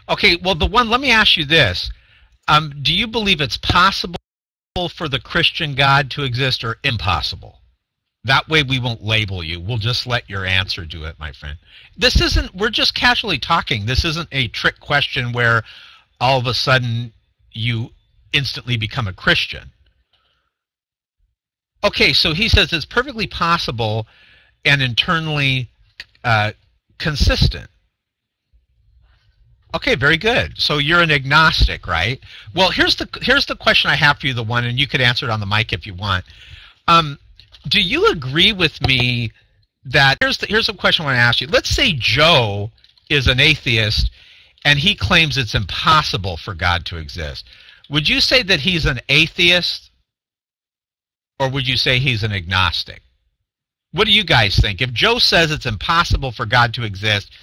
Okay, well, let me ask you this. Do you believe it's possible for the Christian God to exist or impossible? That way we won't label you. We'll just let your answer do it, my friend. We're just casually talking. This isn't a trick question where all of a sudden you instantly become a Christian. Okay, so he says it's perfectly possible and internally consistent. Okay, very good. So you're an agnostic, right? Well, here's the question I have for you, the one, and you could answer it on the mic if you want. Do you agree with me that here's the question I want to ask you. Let's say Joe is an atheist and he claims it's impossible for God to exist. Would you say that he's an atheist, or would you say he's an agnostic? What do you guys think? If Joe says it's impossible for God to exist,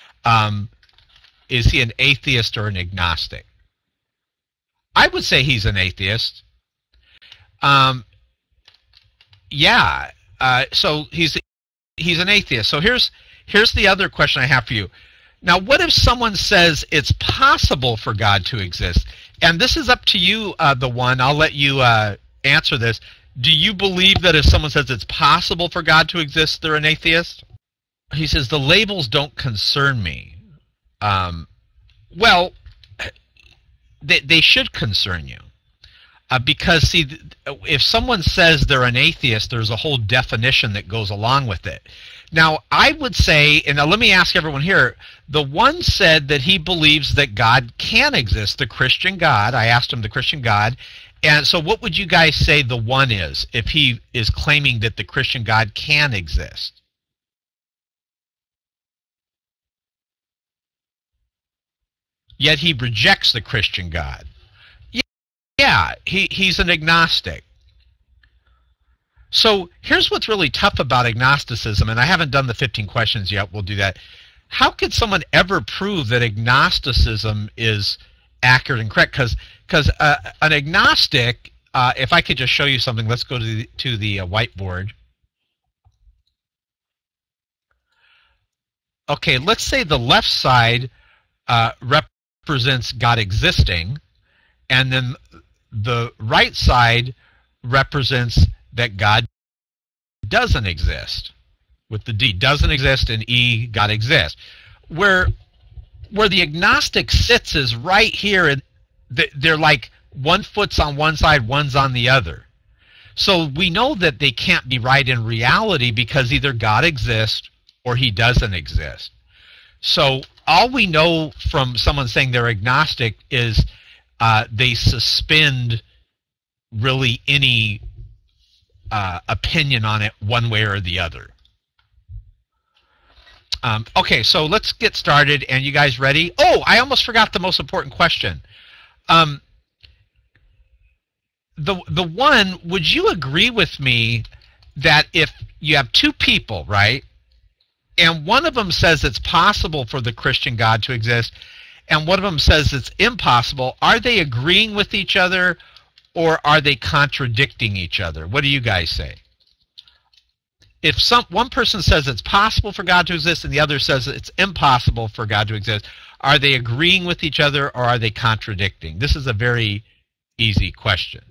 is he an atheist or an agnostic? I would say he's an atheist. Yeah. So he's an atheist. So here's the other question I have for you. Now, what if someone says it's possible for God to exist? And this is up to you, the one. I'll let you answer this. Do you believe that if someone says it's possible for God to exist, they're an atheist? He says, the labels don't concern me. Well, they should concern you. Because, see, if someone says they're an atheist, there's a whole definition that goes along with it. Now, I would say, and now let me ask everyone here, the one said that he believes that God can exist, the Christian God. I asked him the Christian God. And so what would you guys say the one is, if he is claiming that the Christian God can exist? Yet he rejects the Christian God. Yeah, he's an agnostic. So here's what's really tough about agnosticism, and I haven't done the 15 questions yet. We'll do that. How could someone ever prove that agnosticism is accurate and correct? Because an agnostic, if I could just show you something, let's go to the whiteboard. Okay, let's say the left side represents God existing, and then the right side represents that God doesn't exist, with the D, doesn't exist, and E, God exists. Where the agnostic sits is right here, and they're like one foot's on one side, one's on the other. So we know that they can't be right in reality because either God exists or he doesn't exist. So all we know from someone saying they're agnostic is they suspend really any opinion on it one way or the other. Okay, so let's get started. And you guys ready? Oh, I almost forgot the most important question. The one, would you agree with me that if you have two people, right, and one of them says it's possible for the Christian God to exist, and one of them says it's impossible, are they agreeing with each other or are they contradicting each other? What do you guys say? If one person says it's possible for God to exist and the other says it's impossible for God to exist, are they agreeing with each other or are they contradicting? This is a very easy question.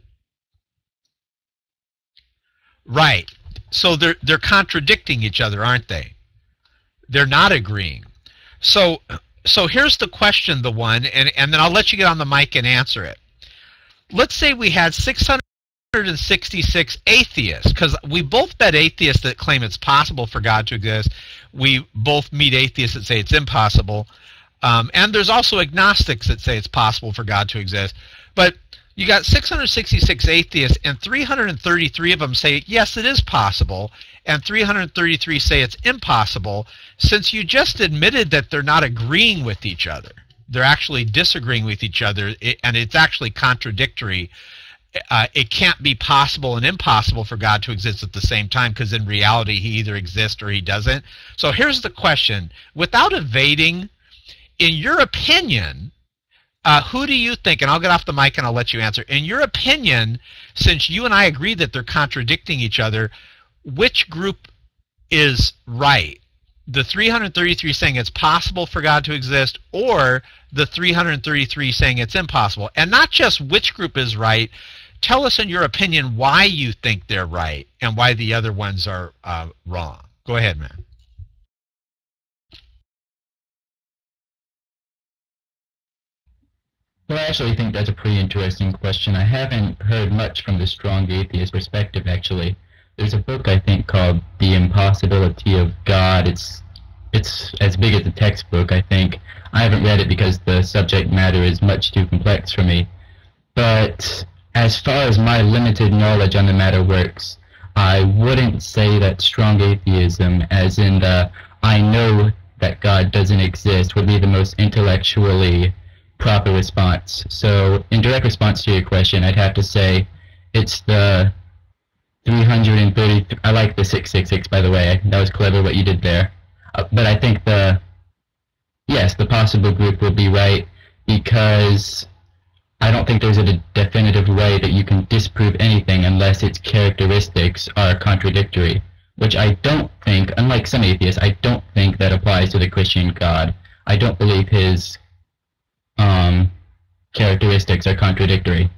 Right. So they're contradicting each other, aren't they? They're not agreeing. So here's the question, the one, and then I'll let you get on the mic and answer it. Let's say we had 666 atheists, because we both met atheists that claim it's possible for God to exist. We both meet atheists that say it's impossible. And there's also agnostics that say it's possible for God to exist. But you got 666 atheists, and 333 of them say, yes, it is possible, and 333 say it's impossible. Since you just admitted that they're not agreeing with each other, they're actually disagreeing with each other, and it's actually contradictory. It can't be possible and impossible for God to exist at the same time, because in reality he either exists or he doesn't. So here's the question. Without evading, in your opinion, who do you think, and I'll get off the mic and I'll let you answer, in your opinion, since you and I agree that they're contradicting each other, which group is right? the 333 saying it's possible for God to exist, or the 333 saying it's impossible. And not just which group is right. Tell us in your opinion why you think they're right and why the other ones are wrong. Go ahead, man. Well, I actually think that's a pretty interesting question. I haven't heard much from the strong atheist perspective, actually. There's a book, I think, called The Impossibility of God. It's as big as a textbook, I think. I haven't read it because the subject matter is much too complex for me. But as far as my limited knowledge on the matter works, I wouldn't say that strong atheism, as in the I know that God doesn't exist, would be the most intellectually proper response. So in direct response to your question, I'd have to say it's the 330. I like the 666, by the way. That was clever what you did there. But I think the possible group will be right, because I don't think there's a definitive way that you can disprove anything unless its characteristics are contradictory, which I don't think, unlike some atheists, I don't think that applies to the Christian God. I don't believe his characteristics are contradictory.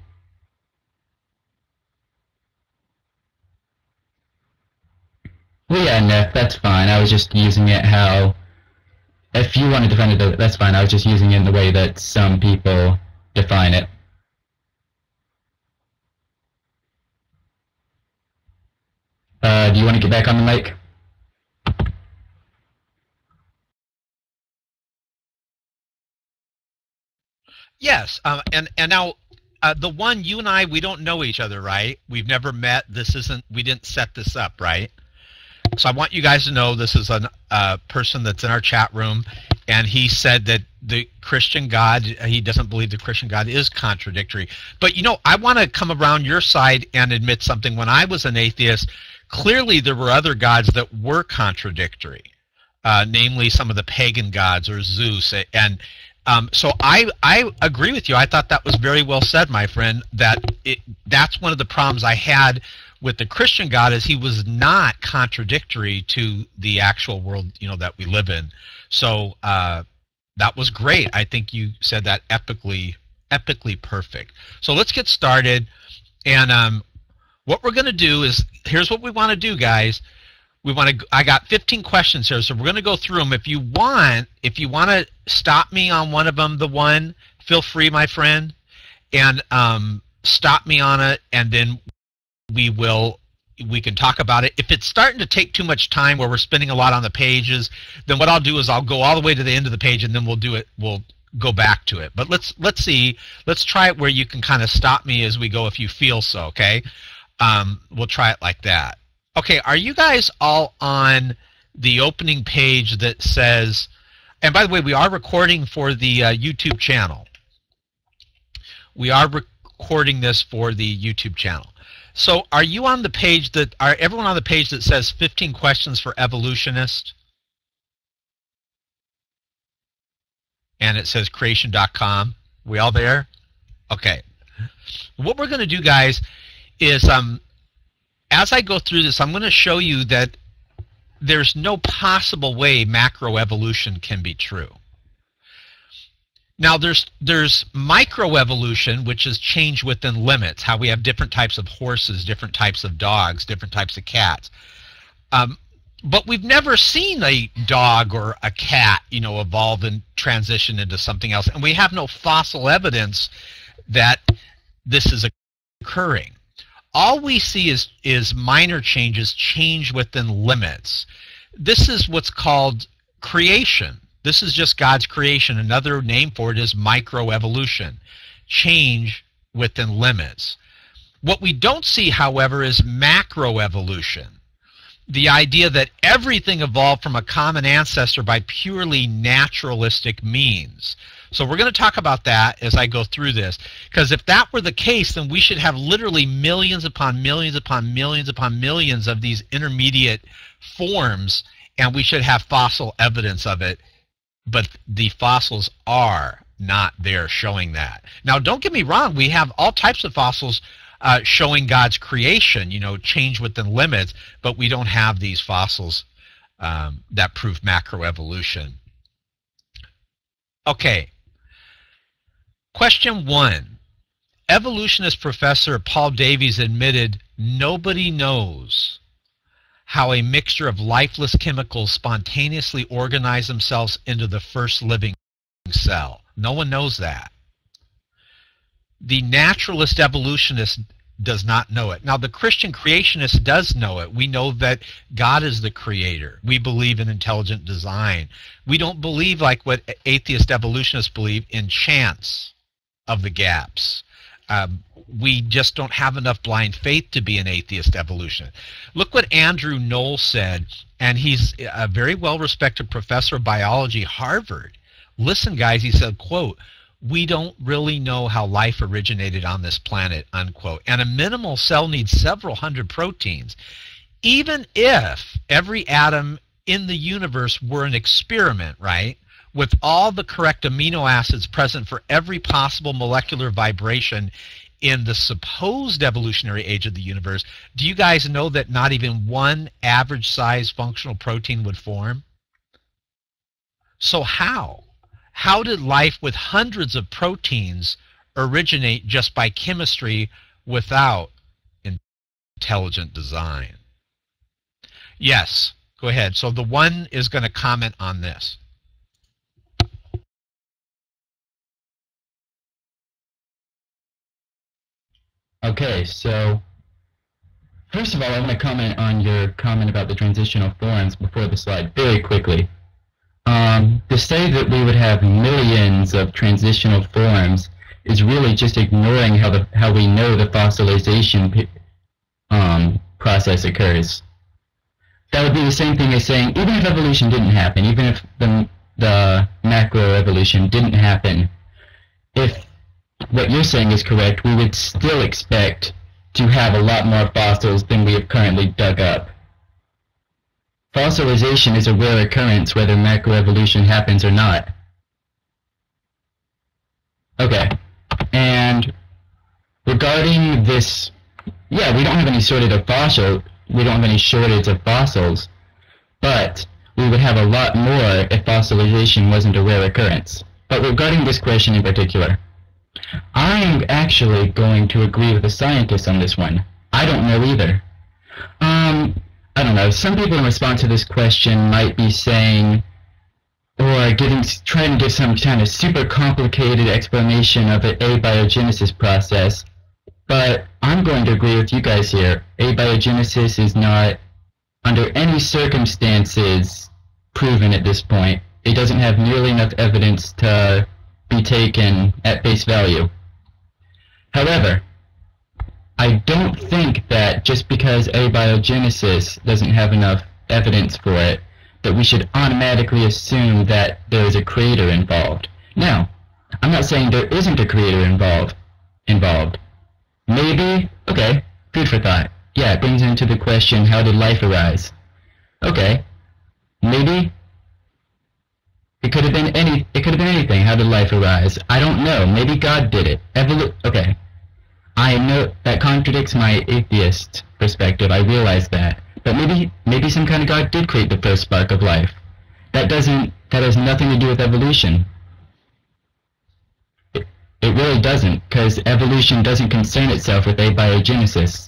Well, yeah, Neff, that's fine. I was just using it how, if you want to define it, that's fine. I was just using it in the way that some people define it. Do you want to get back on the mic? Yes, and now the one, you and I, we don't know each other, right? We've never met. We didn't set this up, right? So I want you guys to know this is a person that's in our chat room, and he said that the Christian God, he doesn't believe the Christian God is contradictory. But, I want to come around your side and admit something. When I was an atheist, clearly there were other gods that were contradictory, namely some of the pagan gods or Zeus. And so I agree with you. I thought that was very well said, my friend, that's one of the problems I had with the Christian God, is he was not contradictory to the actual world, that we live in. So that was great. I think you said that epically perfect. So let's get started. And what we're going to do is, here's what we want to do, guys. I got 15 questions here, so we're going to go through them. If you want to stop me on one of them, feel free, my friend, and stop me on it, and then we can talk about it. If it's starting to take too much time, where we're spending a lot on the pages, then what I'll do is I'll go all the way to the end of the page, and then we'll go back to it. But let's see. Let's try it where you can kind of stop me as we go if you feel so, okay? We'll try it like that. Okay, are you guys all on the opening page that says, and by the way, we are recording for the YouTube channel. We are recording this for the YouTube channel. So are you on the page are everyone on the page that says 15 questions for evolutionists? And it says creation.com. We all there? Okay. What we're going to do, guys, is as I go through this, I'm going to show you that there's no possible way macroevolution can be true. Now, there's microevolution, which is change within limits, how we have different types of horses, different types of dogs, different types of cats. But we've never seen a dog or a cat, evolve and transition into something else. And we have no fossil evidence that this is occurring. All we see is minor changes, change within limits. This is what's called creation. This is just God's creation. Another name for it is microevolution, change within limits. What we don't see, however, is macroevolution, the idea that everything evolved from a common ancestor by purely naturalistic means. So we're going to talk about that as I go through this, because if that were the case, then we should have literally millions upon millions upon millions upon millions of these intermediate forms, and we should have fossil evidence of it. But the fossils are not there showing that. Now, don't get me wrong. We have all types of fossils showing God's creation, change within limits, but we don't have these fossils that prove macroevolution. Okay. Question 1. Evolutionist Professor Paul Davies admitted nobody knows how a mixture of lifeless chemicals spontaneously organize themselves into the first living cell. No one knows that. The naturalist evolutionist does not know it. Now, the Christian creationist does know it. We know that God is the creator. We believe in intelligent design. We don't believe, like what atheist evolutionists believe, in chance of the gaps. We just don't have enough blind faith to be an atheist evolutionist. Look what Andrew Knoll said, and he's a very well-respected professor of biology at Harvard. Listen, guys, he said, quote, "We don't really know how life originated on this planet," unquote. And a minimal cell needs several hundred proteins. Even if every atom in the universe were an experiment, right, with all the correct amino acids present for every possible molecular vibration in the supposed evolutionary age of the universe, do you guys know that not even one average size functional protein would form? So how? How did life with hundreds of proteins originate just by chemistry without intelligent design? Yes, go ahead. So the one is going to comment on this. Okay, so first of all, I want to comment on your comment about the transitional forms before the slide very quickly. To say that we would have millions of transitional forms is really just ignoring how we know the fossilization process occurs. That would be the same thing as saying, even if evolution didn't happen, even if the macroevolution didn't happen, if what you're saying is correct, we would still expect to have a lot more fossils than we have currently dug up. Fossilization is a rare occurrence whether macroevolution happens or not. Okay, and regarding this, yeah, we don't have any shortage of fossils, but we would have a lot more if fossilization wasn't a rare occurrence. But regarding this question in particular, I am actually going to agree with the scientists on this one. I don't know either. I don't know. Some people in response to this question might be saying, or trying to give some kind of super complicated explanation of the abiogenesis process. But I'm going to agree with you guys here. Abiogenesis is not, under any circumstances, proven at this point. It doesn't have nearly enough evidence to be taken at face value. However, I don't think that just because abiogenesis doesn't have enough evidence for it, that we should automatically assume that there is a creator involved. Now, I'm not saying there isn't a creator involved. Maybe, okay, food for thought. Yeah, it brings into the question, how did life arise? Okay, maybe it could have been anything. How did life arise? I don't know. Maybe God did it. Okay. I know that contradicts my atheist perspective. I realize that. But maybe some kind of God did create the first spark of life. That has nothing to do with evolution. It really doesn't, because evolution doesn't concern itself with abiogenesis.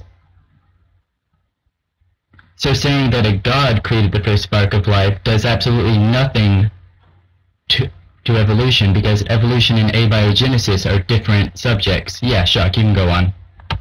So saying that a God created the first spark of life does absolutely nothing to evolution, because evolution and abiogenesis are different subjects. Yeah, Shock, you can go on.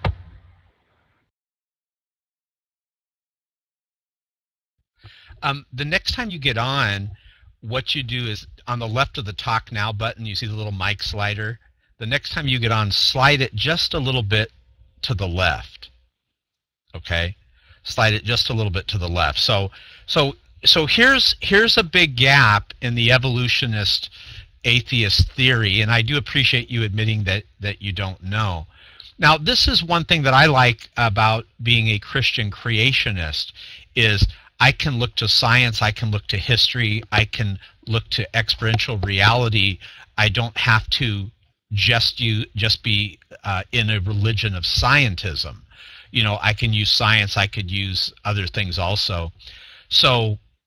The next time you get on, what you do is on the left of the Talk Now button, you see the little mic slider. The next time you get on, slide it just a little bit to the left. Okay? Slide it just a little bit to the left. So here's a big gap in the evolutionist atheist theory, and I do appreciate you admitting that you don't know. Now, this is one thing that I like about being a Christian creationist, is I can look to science, I can look to history, I can look to experiential reality. I don't have to just be in a religion of scientism. You know, I can use science, I could use other things also. So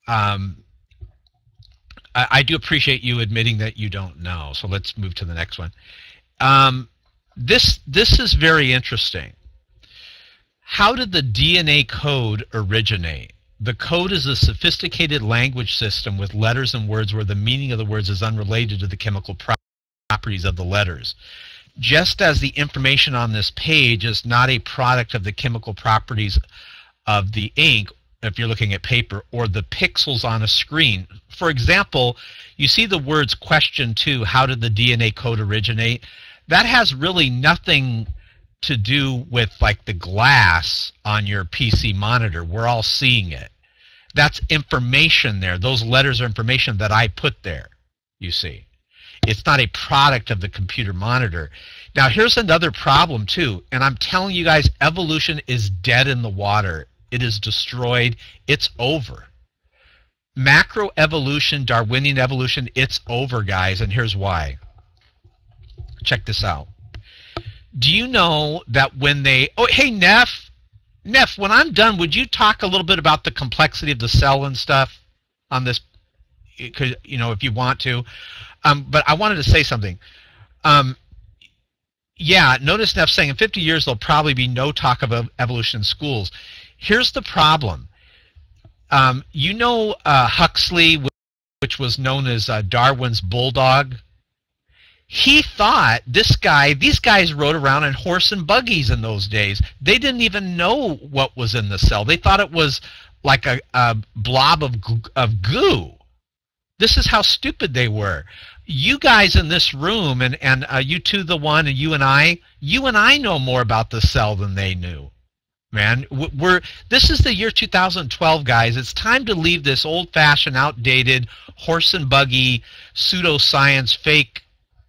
um, I do appreciate you admitting that you don't know. So let's move to the next one. This is very interesting. How did the DNA code originate? The code is a sophisticated language system with letters and words where the meaning of the words is unrelated to the chemical properties of the letters. Just as the information on this page is not a product of the chemical properties of the ink, if you're looking at paper, or the pixels on a screen. For example, you see the words question 2, how did the DNA code originate? That has really nothing to do with like the glass on your PC monitor. We're all seeing it. That's information there. Those letters are information that I put there, you see. It's not a product of the computer monitor. Now here's another problem too, and I'm telling you guys, evolution is dead in the water. It is destroyed. It's over. Macroevolution, Darwinian evolution, it's over, guys, and here's why. Check this out. Do you know that when they... Oh, hey, Neff, when I'm done, would you talk a little bit about the complexity of the cell and stuff on this, you know, if you want to? But I wanted to say something. Yeah, notice Neff saying in 50 years there'll probably be no talk of evolution in schools. Here's the problem. You know Huxley, which was known as Darwin's bulldog? He thought these guys rode around in horse and buggies in those days. They didn't even know what was in the cell. They thought it was like a blob of goo. This is how stupid they were. You guys in this room, and you two, the one, and you and I know more about the cell than they knew. Man, this is the year 2012, guys. It's time to leave this old-fashioned, outdated, horse and buggy, pseudoscience, fake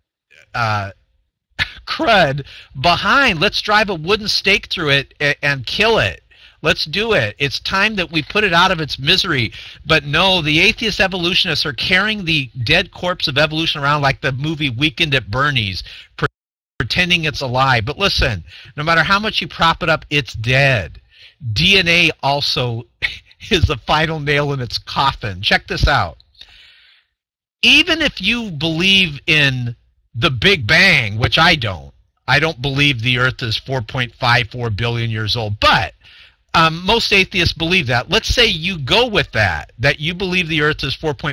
crud behind. Let's drive a wooden stake through it and kill it. Let's do it. It's time that we put it out of its misery. But no, the atheist evolutionists are carrying the dead corpse of evolution around like the movie Weekend at Bernie's, pretending it's alive. But listen, no matter how much you prop it up, it's dead. DNA also is the final nail in its coffin. Check this out. Even if you believe in the Big Bang, which I don't believe the Earth is 4.54 billion years old, but most atheists believe that. Let's say you go with that you believe the Earth is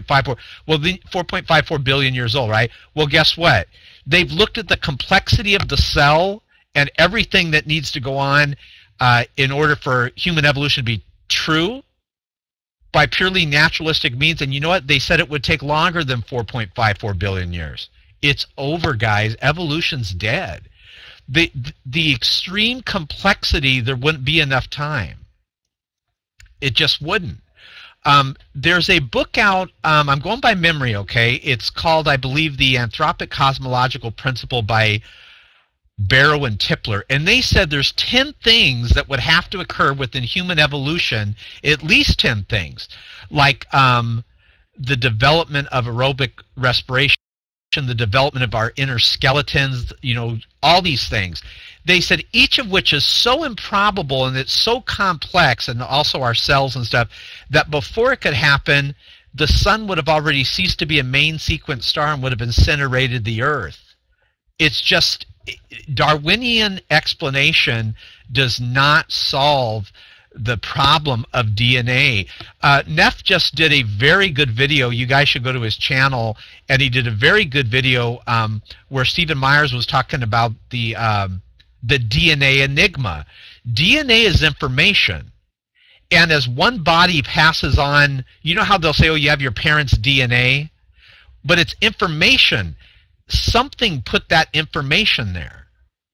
4.54 billion years old, right? Well, guess what? They've looked at the complexity of the cell and everything that needs to go on in order for human evolution to be true by purely naturalistic means, and you know what? They said it would take longer than 4.54 billion years. It's over, guys. Evolution's dead. The extreme complexity, there wouldn't be enough time. It just wouldn't. There's a book out, I'm going by memory, okay? It's called, I believe, The Anthropic Cosmological Principle by Barrow and Tipler. And they said there's 10 things that would have to occur within human evolution, at least 10 things, like the development of aerobic respiration, the development of our inner skeletons, you know, all these things. They said each of which is so improbable and it's so complex, and also our cells and stuff, that before it could happen, the sun would have already ceased to be a main sequence star and would have incinerated the Earth. It's just, Darwinian explanation does not solve the problem of DNA. Neff just did a very good video. You guys should go to his channel, and he did a very good video where Stephen Myers was talking about the DNA enigma. DNA is information, and as one body passes on, you know how they'll say, oh, you have your parents' DNA? But it's information. Something put that information there.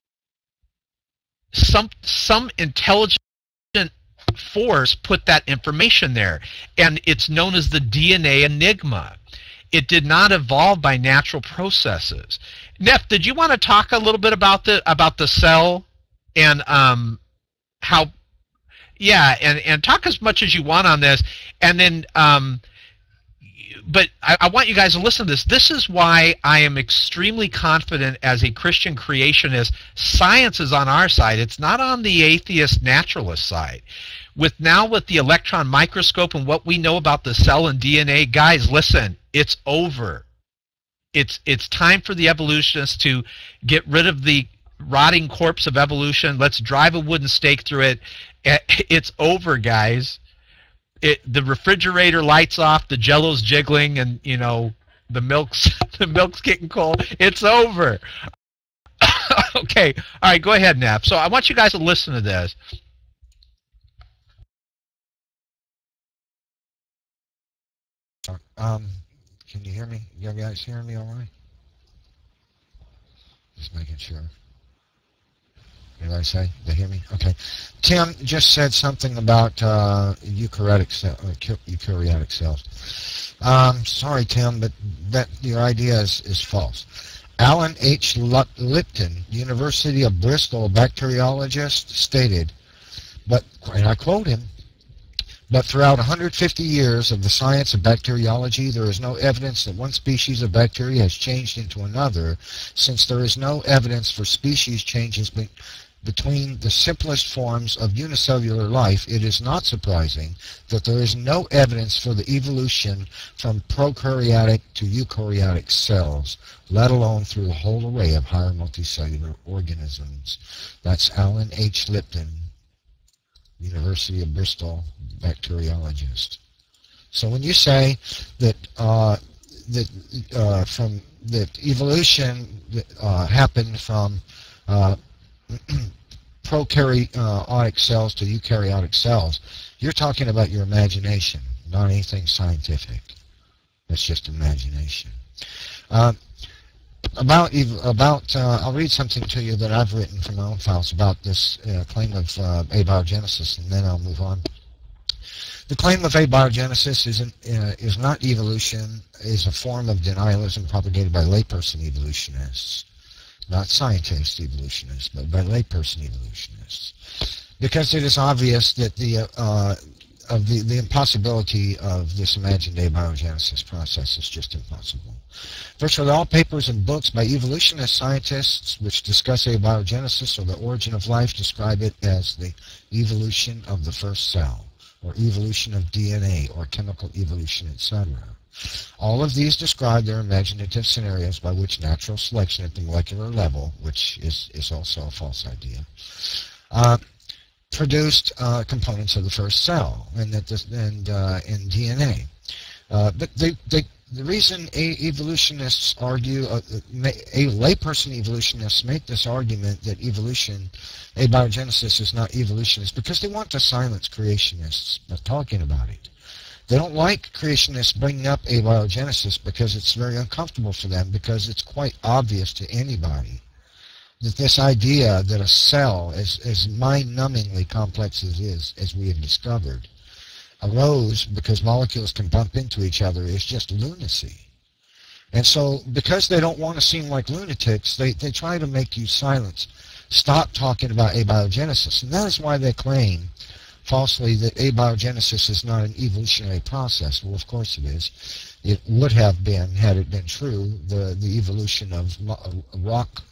Some intelligent force put that information there, and it's known as the DNA enigma. It did not evolve by natural processes. Neff, did you want to talk a little bit about the cell and how? Yeah, and talk as much as you want on this, and then I want you guys to listen to this. This is why I am extremely confident as a Christian creationist. Science is on our side. It's not on the atheist naturalist side. With the electron microscope and what we know about the cell and DNA, guys, listen, it's over. It's time for the evolutionists to get rid of the rotting corpse of evolution. Let's drive a wooden stake through it. It's over, guys. The refrigerator lights off, the Jello's jiggling, and the milk's getting cold. It's over. Okay, all right, go ahead, Neff. So I want you guys to listen to this. Can you hear me? You guys hearing me all right? Just making sure. Did I say? They hear me? Okay. Tim just said something about eukaryotic cells. Sorry, Tim, but your idea is false. Alan H. Lipton, University of Bristol bacteriologist, stated, and I quote him, "But throughout 150 years of the science of bacteriology, there is no evidence that one species of bacteria has changed into another. Since there is no evidence for species changes between the simplest forms of unicellular life, it is not surprising that there is no evidence for the evolution from prokaryotic to eukaryotic cells, let alone through the whole array of higher multicellular organisms." That's Alan H. Lipton, University of Bristol bacteriologist. So when you say that evolution happened from prokaryotic cells to eukaryotic cells, you're talking about your imagination, not anything scientific. That's just imagination. I'll read something to you that I've written from my own files about this claim of abiogenesis, and then I'll move on. The claim of abiogenesis is not evolution, is a form of denialism propagated by layperson evolutionists. Not scientist evolutionists, but by layperson evolutionists, because it is obvious that the impossibility of this imagined abiogenesis process is just impossible. Virtually all papers and books by evolutionist scientists which discuss abiogenesis or the origin of life describe it as the evolution of the first cell, or evolution of DNA, or chemical evolution, etc. All of these describe their imaginative scenarios by which natural selection at the molecular level, which is also a false idea, produced components of the first cell and in DNA. But the reason evolutionists argue, a layperson evolutionists make this argument that abiogenesis is not evolution, is because they want to silence creationists by talking about it. They don't like creationists bringing up abiogenesis because it's very uncomfortable for them, because it's quite obvious to anybody that this idea that a cell, as mind-numbingly complex as it is, as we have discovered, arose because molecules can bump into each other is just lunacy. And so, because they don't want to seem like lunatics, they try to make you silence. Stop talking about abiogenesis. And that is why they claim falsely that abiogenesis is not an evolutionary process. Well, of course it is. It would have been, had it been true, the evolution of rock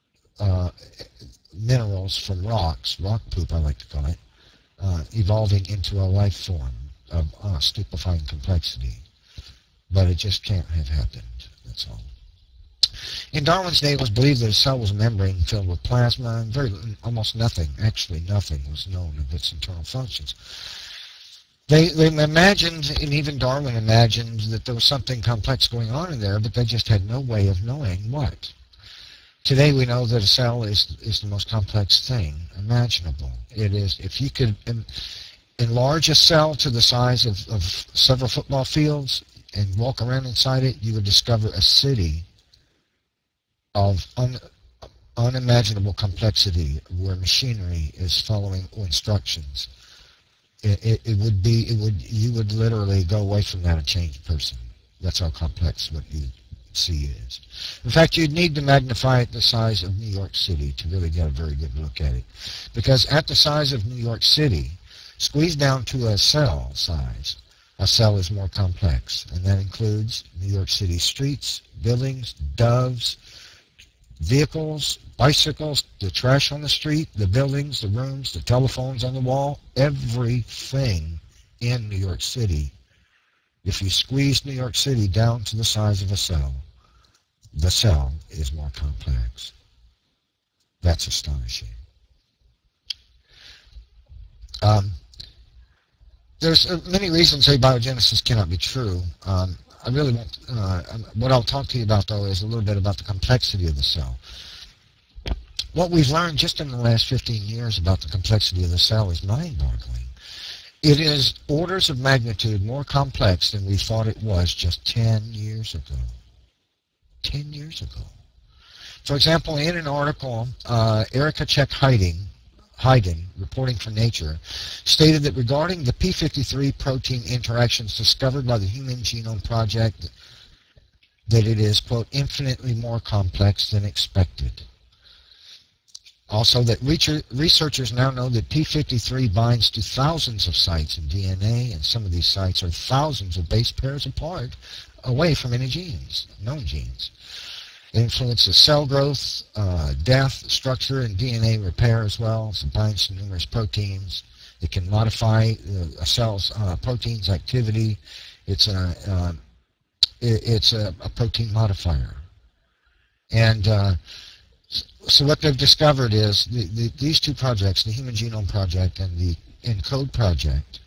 minerals from rocks, rock poop I like to call it, evolving into a life form of stupefying complexity. But it just can't have happened, that's all. In Darwin's day, it was believed that a cell was a membrane filled with plasma, and almost nothing, actually nothing, was known of its internal functions. They imagined, and even Darwin imagined, that there was something complex going on in there, but they just had no way of knowing what. Today we know that a cell is the most complex thing imaginable. It is, if you could enlarge a cell to the size of several football fields and walk around inside it, you would discover a city of unimaginable complexity where machinery is following instructions. You would literally go away from that a changed person. That's how complex what you see is. In fact, you'd need to magnify it the size of New York City to really get a very good look at it. Because at the size of New York City, squeezed down to a cell size, a cell is more complex, and that includes New York City streets, buildings, doves, vehicles, bicycles, the trash on the street, the buildings, the rooms, the telephones on the wall, everything in New York City. If you squeeze New York City down to the size of a cell, the cell is more complex. That's astonishing. There's many reasons abiogenesis cannot be true. I really want, what I'll talk to you about, though, is a little bit about the complexity of the cell. What we've learned just in the last 15 years about the complexity of the cell is mind-boggling. It is orders of magnitude more complex than we thought it was just 10 years ago. 10 years ago. For example, in an article, Erica Hayden, reporting for Nature, stated that regarding the p53 protein interactions discovered by the Human Genome Project, that it is, quote, infinitely more complex than expected. Also, that researchers now know that p53 binds to thousands of sites in DNA, and some of these sites are thousands of base pairs apart, away from any genes, known genes. It influences cell growth, death, structure, and DNA repair as well. So it binds to numerous proteins. It can modify a cell's protein's activity. It's a protein modifier. And so what they've discovered is these two projects, the Human Genome Project and the ENCODE project,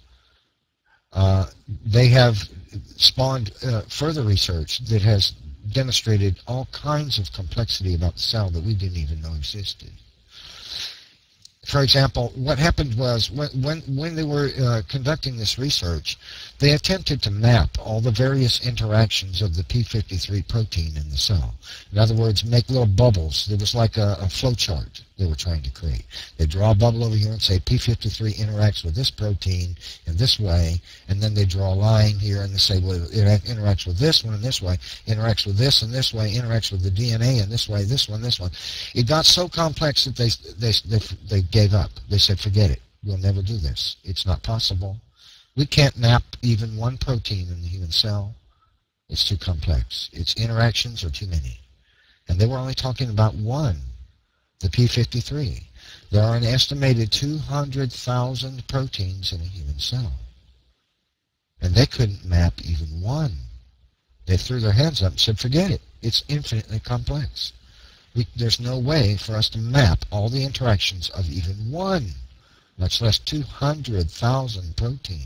they have spawned further research that has demonstrated all kinds of complexity about the cell that we didn't even know existed. For example, what happened was when they were conducting this research, they attempted to map all the various interactions of the p53 protein in the cell. In other words, make little bubbles. It was like a flow chart they were trying to create. They draw a bubble over here and say p53 interacts with this protein in this way, and then they draw a line here and they say, well, it interacts with this one in this way, interacts with this in this way, interacts with the DNA in this way, this one. It got so complex that they gave up. They said, forget it. We'll never do this. It's not possible. We can't map even one protein in the human cell. It's too complex. Its interactions are too many. And they were only talking about one, the p53. There are an estimated 200,000 proteins in a human cell. And they couldn't map even one. They threw their hands up and said, forget it. It's infinitely complex. There's no way for us to map all the interactions of even one, much less 200,000 proteins.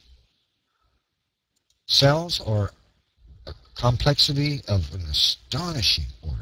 Cells are a complexity of an astonishing order.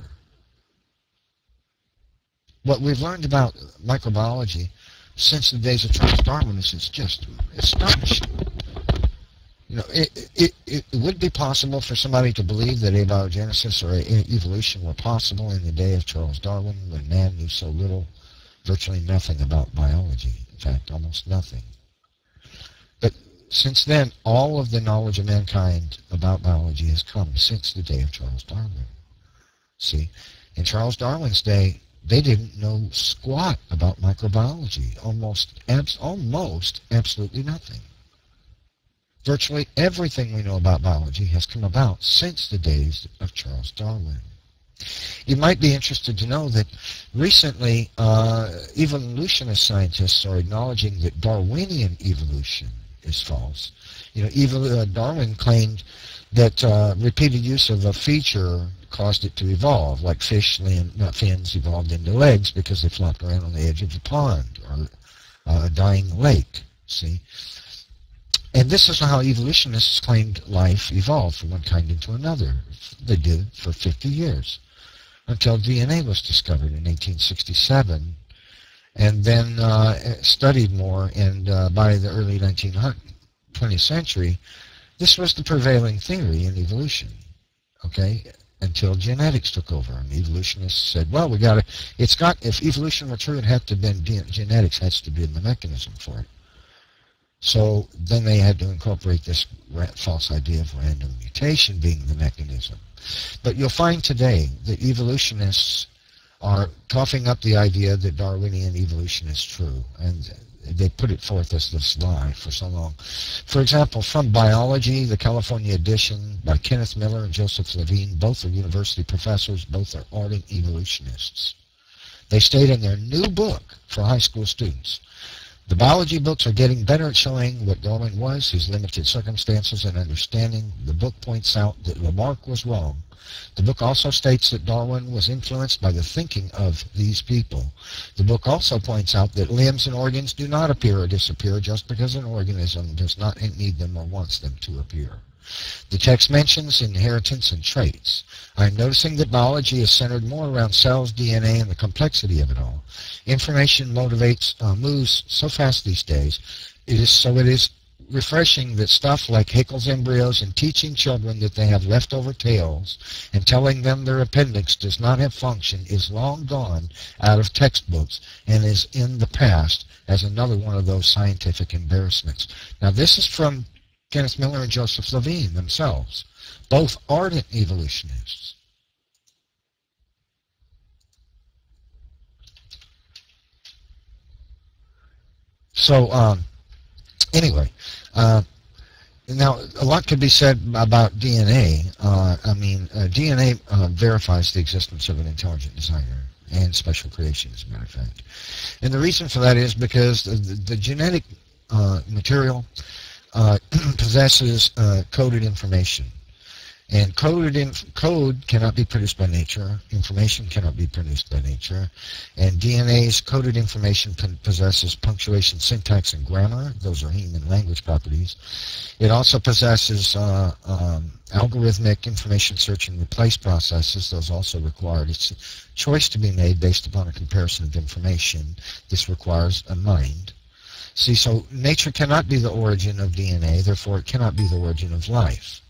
What we've learned about microbiology since the days of Charles Darwin is just astonishing. You know, it would be possible for somebody to believe that abiogenesis or evolution were possible in the day of Charles Darwin, when man knew so little, virtually nothing about biology. In fact, almost nothing. But since then, all of the knowledge of mankind about biology has come since the day of Charles Darwin. See, in Charles Darwin's day, they didn't know squat about microbiology. Almost absolutely nothing. Virtually everything we know about biology has come about since the days of Charles Darwin. You might be interested to know that recently evolutionist scientists are acknowledging that Darwinian evolution is false. You know, Darwin claimed that repeated use of a feature caused it to evolve, like fish fins evolved into legs because they flopped around on the edge of a pond or a dying lake. See? And this is how evolutionists claimed life evolved from one kind into another. They did for 50 years, until DNA was discovered in 1867, and then studied more, and by the early 20th century, this was the prevailing theory in evolution, okay, until genetics took over, and evolutionists said, well, if evolution were true, it had to have been, genetics has to be the mechanism for it. So then they had to incorporate this false idea of random mutation being the mechanism. But you'll find today that evolutionists are coughing up the idea that Darwinian evolution is true. And they put it forth as this lie for so long. For example, from Biology, the California edition by Kenneth Miller and Joseph Levine, both are university professors, both are ardent evolutionists. They state in their new book for high school students, the biology books are getting better at showing what Darwin was, his limited circumstances and understanding. The book points out that Lamarck was wrong. The book also states that Darwin was influenced by the thinking of these people. The book also points out that limbs and organs do not appear or disappear just because an organism does not need them or wants them to appear. The text mentions inheritance and traits. I'm noticing that biology is centered more around cells, DNA, and the complexity of it all. Information moves so fast these days. It is refreshing that stuff like Haeckel's embryos and teaching children that they have leftover tails and telling them their appendix does not have function is long gone out of textbooks and is in the past as another one of those scientific embarrassments. Now this is from Kenneth Miller and Joseph Levine themselves, both ardent evolutionists. So, anyway, now a lot could be said about DNA. DNA verifies the existence of an intelligent designer and special creation, as a matter of fact. And the reason for that is because the genetic material possesses coded information. And code cannot be produced by nature. Information cannot be produced by nature. And DNA's coded information possesses punctuation, syntax, and grammar. Those are human language properties. It also possesses algorithmic information search and replace processes. Those also required. It's a choice to be made based upon a comparison of information. This requires a mind. See, so nature cannot be the origin of DNA, therefore it cannot be the origin of life.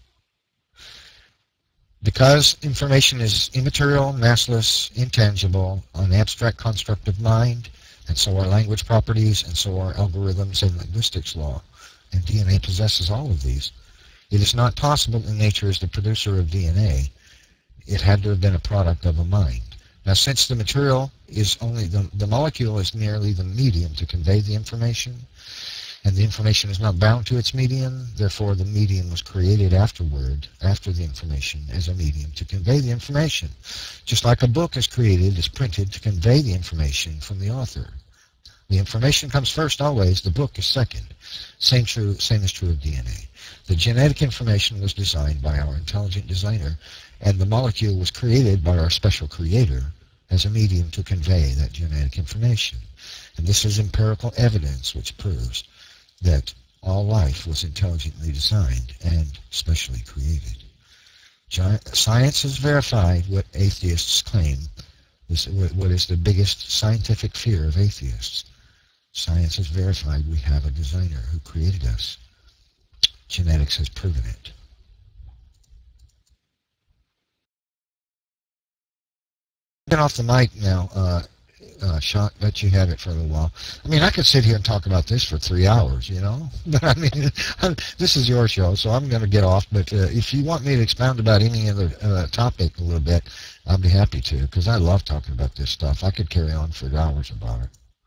Because information is immaterial, massless, intangible, an abstract construct of mind, and so are language properties, and so are algorithms and linguistics law. And DNA possesses all of these. It is not possible that nature is the producer of DNA. It had to have been a product of a mind. Now, since the material is only, the molecule is merely the medium to convey the information, and the information is not bound to its medium, therefore the medium was created afterward, after the information, as a medium to convey the information. Just like a book is created, is printed to convey the information from the author. The information comes first always, the book is second. Same is true of DNA. The genetic information was designed by our intelligent designer, and the molecule was created by our special creator as a medium to convey that genetic information. And this is empirical evidence which proves that all life was intelligently designed and specially created. Science has verified what atheists claim, what is the biggest scientific fear of atheists. Science has verified we have a designer who created us. Genetics has proven it. Get off the mic now, Sean, let you have it for a little while. I mean, I could sit here and talk about this for 3 hours, you know? But I mean, this is your show, so I'm going to get off. But if you want me to expound about any other topic a little bit, I'll be happy to, because I love talking about this stuff. I could carry on for hours about it.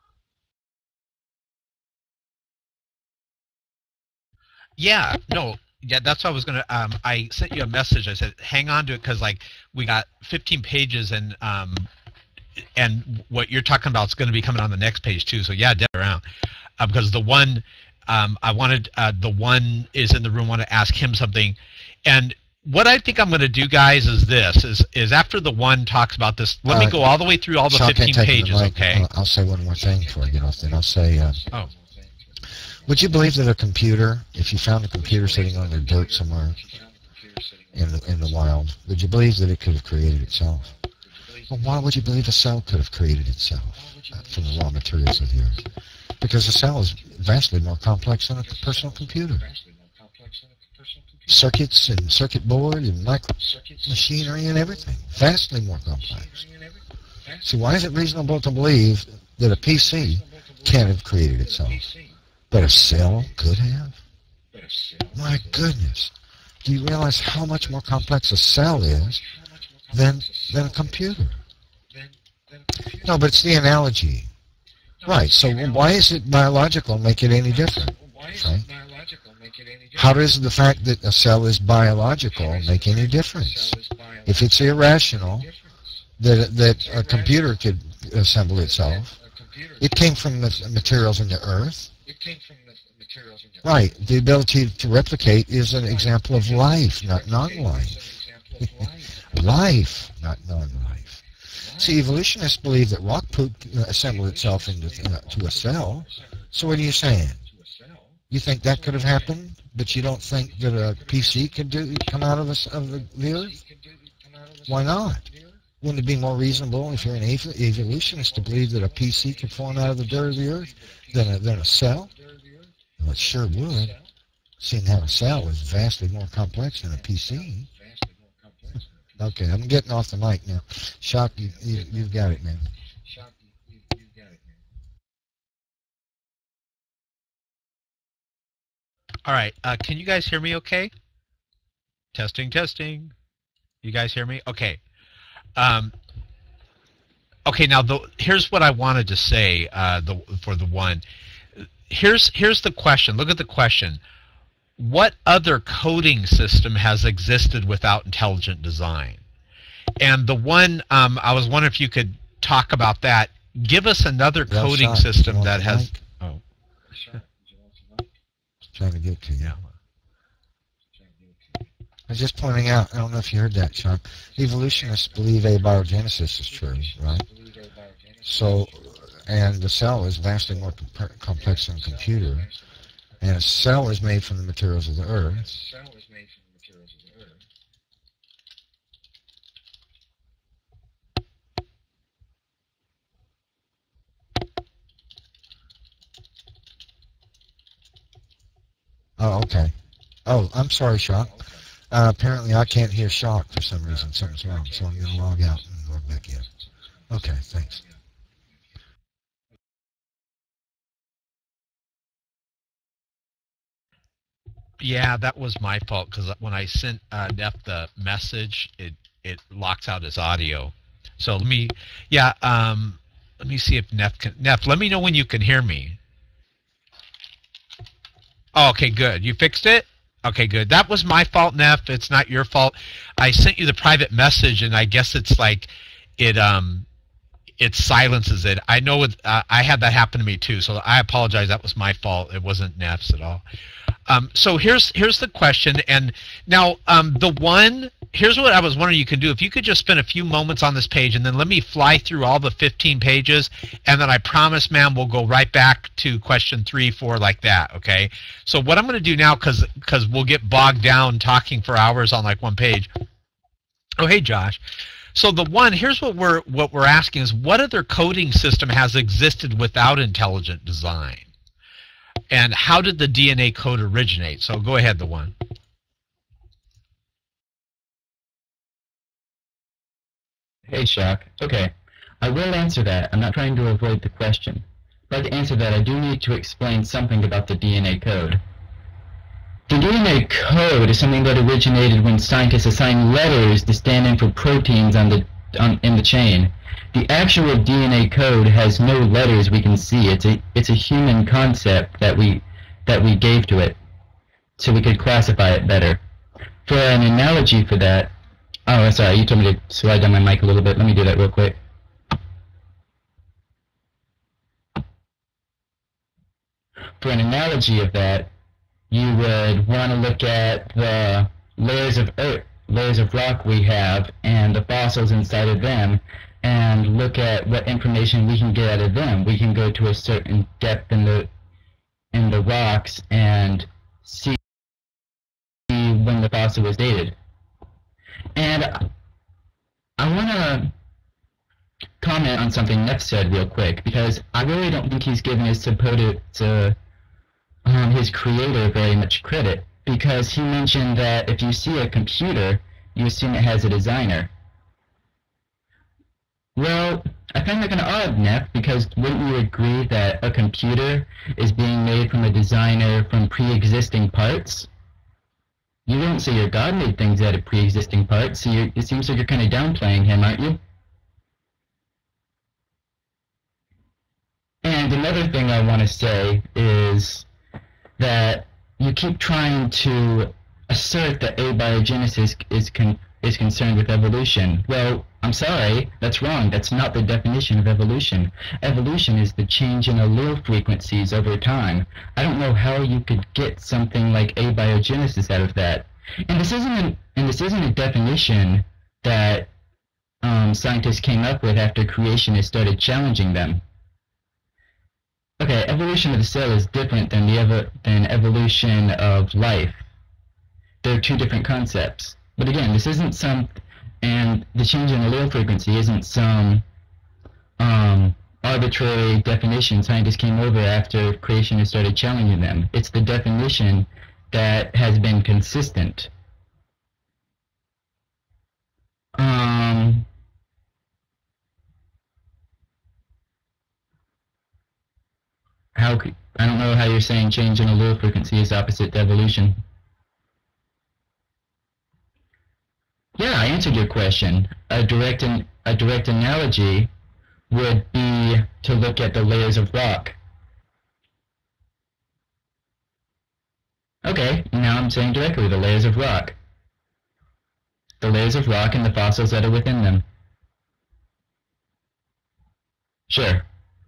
Yeah, no, yeah, that's what I was gonna. I sent you a message. I said, hang on to it because like we got 15 pages and what you're talking about is going to be coming on the next page too. So yeah, dead around because the one I wanted the one is in the room. Want to ask him something, and what I think I'm going to do, guys, is this: is after the one talks about this, let me go all the way through all the Sean, 15 pages. Okay. I'll say one more thing before I get off. Then I'll say. Would you believe that a computer, if you found a computer sitting on the dirt somewhere in the wild, would you believe that it could have created itself? Well, why would you believe a cell could have created itself from the raw materials of the earth? Because a cell is vastly more complex than a personal computer. Circuits and circuit board and micro machinery and everything, vastly more complex. So why is it reasonable to believe that a PC can't have created itself? But a cell could have? My goodness. Do you realize how much more complex a cell is than a computer? No, but it's the analogy. Right. So why is it biological make it any different? Right? How does the fact that a cell is biological make any difference? If it's irrational that a computer could assemble itself, it came from the materials in the earth. Right. The ability to replicate is an example of life, not non-life. Life, not non-life. See, evolutionists believe that rock poop assembled itself into a cell. So what are you saying? You think that could have happened, but you don't think that a PC could come out of the earth? Why not? Wouldn't it be more reasonable if you're an evolutionist to believe that a PC could form out of the dirt of the earth than a cell? Well, it sure would, seeing how a cell is vastly more complex than a PC. Okay, I'm getting off the mic now. Shock, you've got it, man. All right, can you guys hear me okay? Testing, testing. You guys hear me? Okay. Okay, now here's what I wanted to say for the one. Here's the question. Look at the question. What other coding system has existed without intelligent design? And the one, I was wondering if you could talk about that. Give us another coding system that has... Oh. Trying to get to you. I was just pointing out, I don't know if you heard that, Sean. Evolutionists believe abiogenesis is true, right? So, and the cell is vastly more complex than a computer. And a cell is made from the materials of the earth. Oh, okay. Oh, I'm sorry, Shock. Apparently I can't hear Shock for some reason. Something's wrong, so I'm going to log out and log back in. Okay, thanks. Yeah, that was my fault, because when I sent Neff the message, it locks out his audio. So let me see if Neff, let me know when you can hear me. Oh, okay, good. You fixed it? Okay, good. That was my fault, Neff. It's not your fault. I sent you the private message, and I guess it's like it silences it. I know I had that happen to me too, so I apologize. That was my fault. It wasn't Neff's at all. So here's the question, and now here's what I was wondering you can do. If you could just spend a few moments on this page, and then let me fly through all the 15 pages, and then I promise, ma'am, we'll go right back to question 3, 4 like that, okay? So what I'm going to do now, because we'll get bogged down talking for hours on like one page. Oh, hey, Josh. So here's what we're asking is, what other coding system has existed without intelligent design? And how did the DNA code originate? So go ahead, the one. Hey, Shock. Okay, I will answer that. I'm not trying to avoid the question. But to answer that, I do need to explain something about the DNA code. The DNA code is something that originated when scientists assigned letters to stand in for proteins in the chain. The actual DNA code has no letters we can see. It's a human concept that we gave to it, so we could classify it better. For an analogy for that, oh, sorry, you told me to slide down my mic a little bit. Let me do that real quick. For an analogy of that, you would want to look at the layers of rock we have and the fossils inside of them, and look at what information we can get out of them. We can go to a certain depth in the rocks and see when the fossil was dated. And I want to comment on something Neff said real quick, because I really don't think he's giving his his creator very much credit, because he mentioned that if you see a computer, you assume it has a designer. Well, I find that kind of odd, Neff, because wouldn't you agree that a computer is being made from a designer from pre-existing parts? You wouldn't say your God made things out of pre-existing parts, so it seems like you're kind of downplaying him, aren't you? And another thing I want to say is that you keep trying to assert that abiogenesis is concerned with evolution. Well, I'm sorry, that's wrong. That's not the definition of evolution. Evolution is the change in allele frequencies over time. I don't know how you could get something like abiogenesis out of that. And this isn't a definition that scientists came up with after creationists started challenging them. Okay, evolution of the cell is different than evolution of life. They're two different concepts. But again, this isn't and the change in allele frequency isn't some arbitrary definition scientists came over after creationists started challenging them. It's the definition that has been consistent. I don't know how you're saying change in allele frequency is opposite to evolution. Yeah, I answered your question. A direct analogy would be to look at the layers of rock. Okay, now I'm saying directly the layers of rock. The layers of rock and the fossils that are within them. Sure.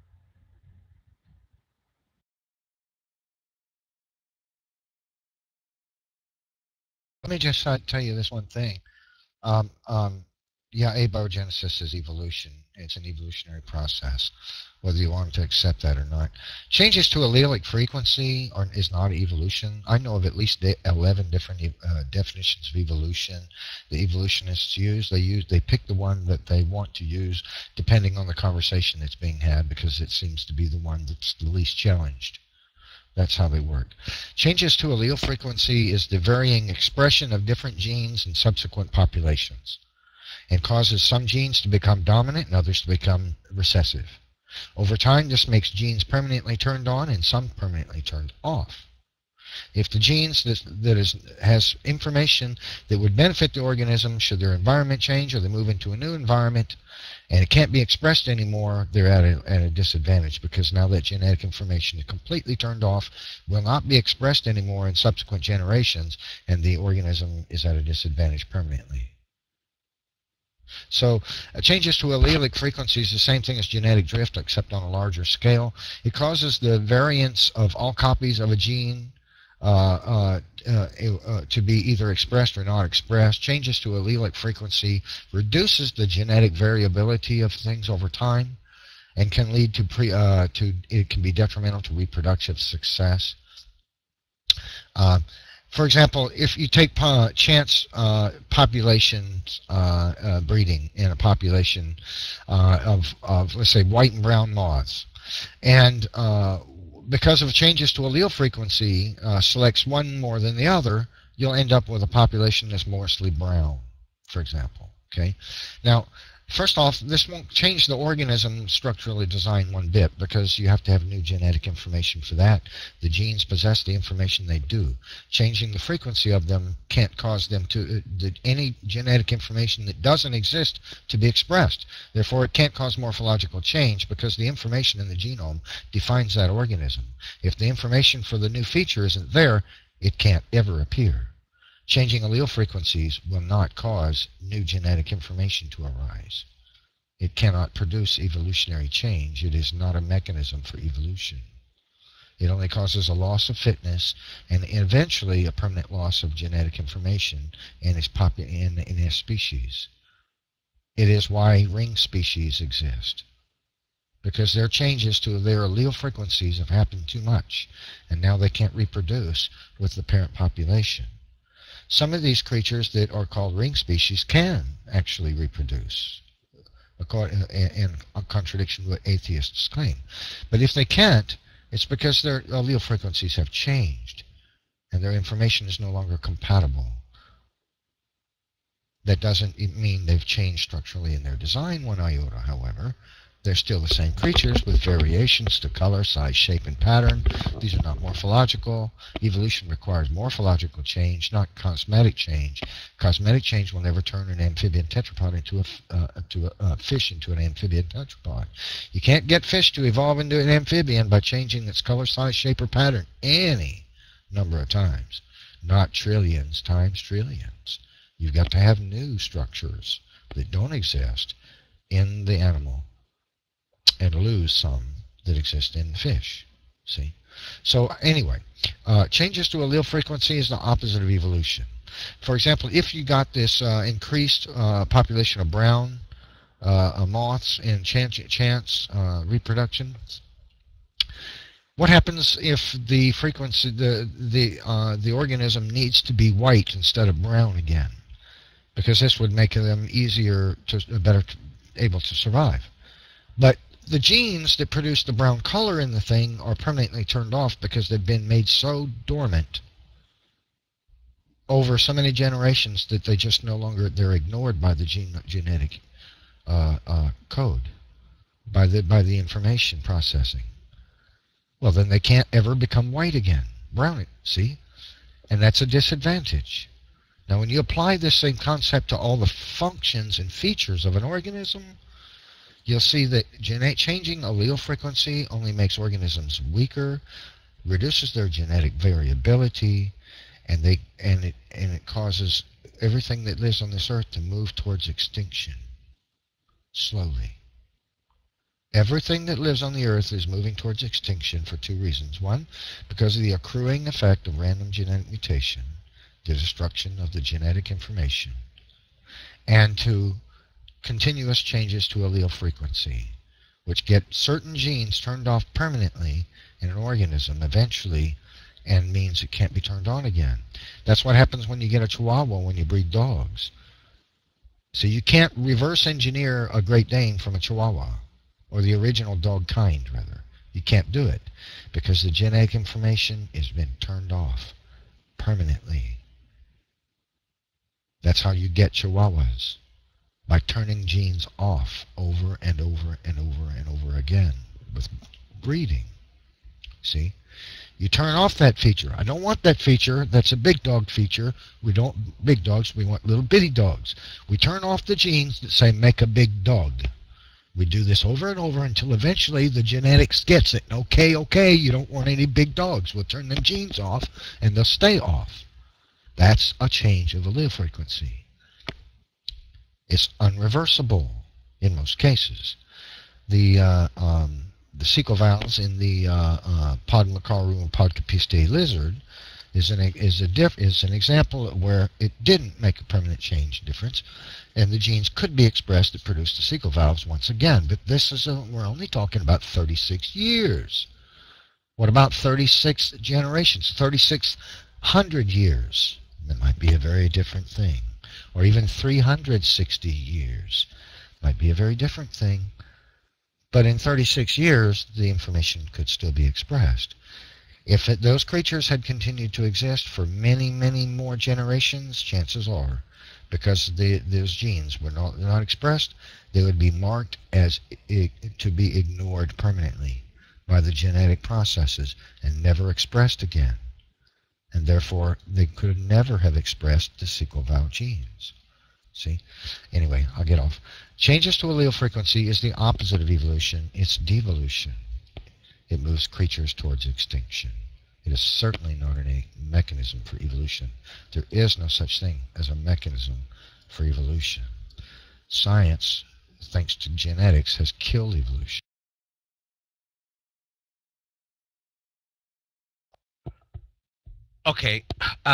Let me just tell you this one thing. Yeah, abiogenesis is evolution. It's an evolutionary process, whether you want to accept that or not. Changes to allelic frequency is not evolution. I know of at least 11 different definitions of evolution the evolutionists use. They pick the one that they want to use depending on the conversation that's being had, because it seems to be the one that's the least challenged. That's how they work. Changes to allele frequency is the varying expression of different genes in subsequent populations, and causes some genes to become dominant and others to become recessive. Over time, this makes genes permanently turned on and some permanently turned off. If the genes has information that would benefit the organism should their environment change or they move into a new environment and it can't be expressed anymore, they're at a disadvantage, because now that genetic information is completely turned off, will not be expressed anymore in subsequent generations, and the organism is at a disadvantage permanently. So changes to allelic frequency is the same thing as genetic drift, except on a larger scale. It causes the variance of all copies of a gene to be either expressed or not expressed. Changes to allelic frequency reduces the genetic variability of things over time, and can lead to it can be detrimental to reproductive success. For example, if you take chance population breeding in a population of let's say white and brown moths, and because of changes to allele frequency selects one more than the other, you'll end up with a population that's mostly brown, for example. Okay. Now, first off, this won't change the organism structurally designed one bit, because you have to have new genetic information for that. The genes possess the information they do. Changing the frequency of them can't cause them to any genetic information that doesn't exist to be expressed. Therefore, it can't cause morphological change, because the information in the genome defines that organism. If the information for the new feature isn't there, it can't ever appear. Changing allele frequencies will not cause new genetic information to arise. It cannot produce evolutionary change. It is not a mechanism for evolution. It only causes a loss of fitness and eventually a permanent loss of genetic information in a species. It is why ring species exist, because their changes to their allele frequencies have happened too much, and now they can't reproduce with the parent population. Some of these creatures that are called ring species can actually reproduce, in contradiction to what atheists claim. But if they can't, it's because their allele frequencies have changed, and their information is no longer compatible. That doesn't mean they've changed structurally in their design one iota, however. They're still the same creatures with variations to color, size, shape, and pattern. These are not morphological. Evolution requires morphological change, not cosmetic change. Cosmetic change will never turn an amphibian tetrapod into a fish into an amphibian tetrapod. You can't get fish to evolve into an amphibian by changing its color, size, shape, or pattern any number of times. Not trillions times trillions. You've got to have new structures that don't exist in the animal and lose some that exist in the fish. See? So anyway, changes to allele frequency is the opposite of evolution. For example, if you got this increased population of brown moths in chance reproduction, what happens if the frequency, the organism needs to be white instead of brown again? Because this would make them easier to better able to survive. But the genes that produce the brown color in the thing are permanently turned off because they've been made so dormant over so many generations that they just no longer, they're ignored by the genetic code, by the information processing. Well, then they can't ever become white again, brown, see? And that's a disadvantage. Now, when you apply this same concept to all the functions and features of an organism, you'll see that changing allele frequency only makes organisms weaker, reduces their genetic variability, and it causes everything that lives on this earth to move towards extinction slowly. Everything that lives on the earth is moving towards extinction for two reasons. One, because of the accruing effect of random genetic mutation, the destruction of the genetic information, and two, continuous changes to allele frequency, which get certain genes turned off permanently in an organism eventually, and means it can't be turned on again. That's what happens when you get a Chihuahua when you breed dogs. So you can't reverse engineer a Great Dane from a Chihuahua, or the original dog kind, rather. You can't do it, because the genetic information has been turned off permanently. That's how you get Chihuahuas, by turning genes off over and over and over and over again with breeding. See? You turn off that feature. I don't want that feature. That's a big dog feature. We don't big dogs. We want little bitty dogs. We turn off the genes that say make a big dog. We do this over and over until eventually the genetics gets it. Okay, you don't want any big dogs. We'll turn the genes off and they'll stay off. That's a change of allele frequency. It's unreversible in most cases. The cecal valves in the Podmacaru and Podcapistae lizard is an example where it didn't make a permanent change difference, and the genes could be expressed that produce the cecal valves once again. But this is we're only talking about 36 years. What about 36 generations? 3,600 years? That might be a very different thing. Or even 360 years might be a very different thing. But in 36 years, the information could still be expressed. If those creatures had continued to exist for many, many more generations, chances are, because those genes were not expressed, they would be marked as to be ignored permanently by the genetic processes and never expressed again. And therefore, they could never have expressed the cecal valve genes. See? Anyway, I'll get off. Changes to allele frequency is the opposite of evolution. It's devolution. It moves creatures towards extinction. It is certainly not a mechanism for evolution. There is no such thing as a mechanism for evolution. Science, thanks to genetics, has killed evolution. Okay,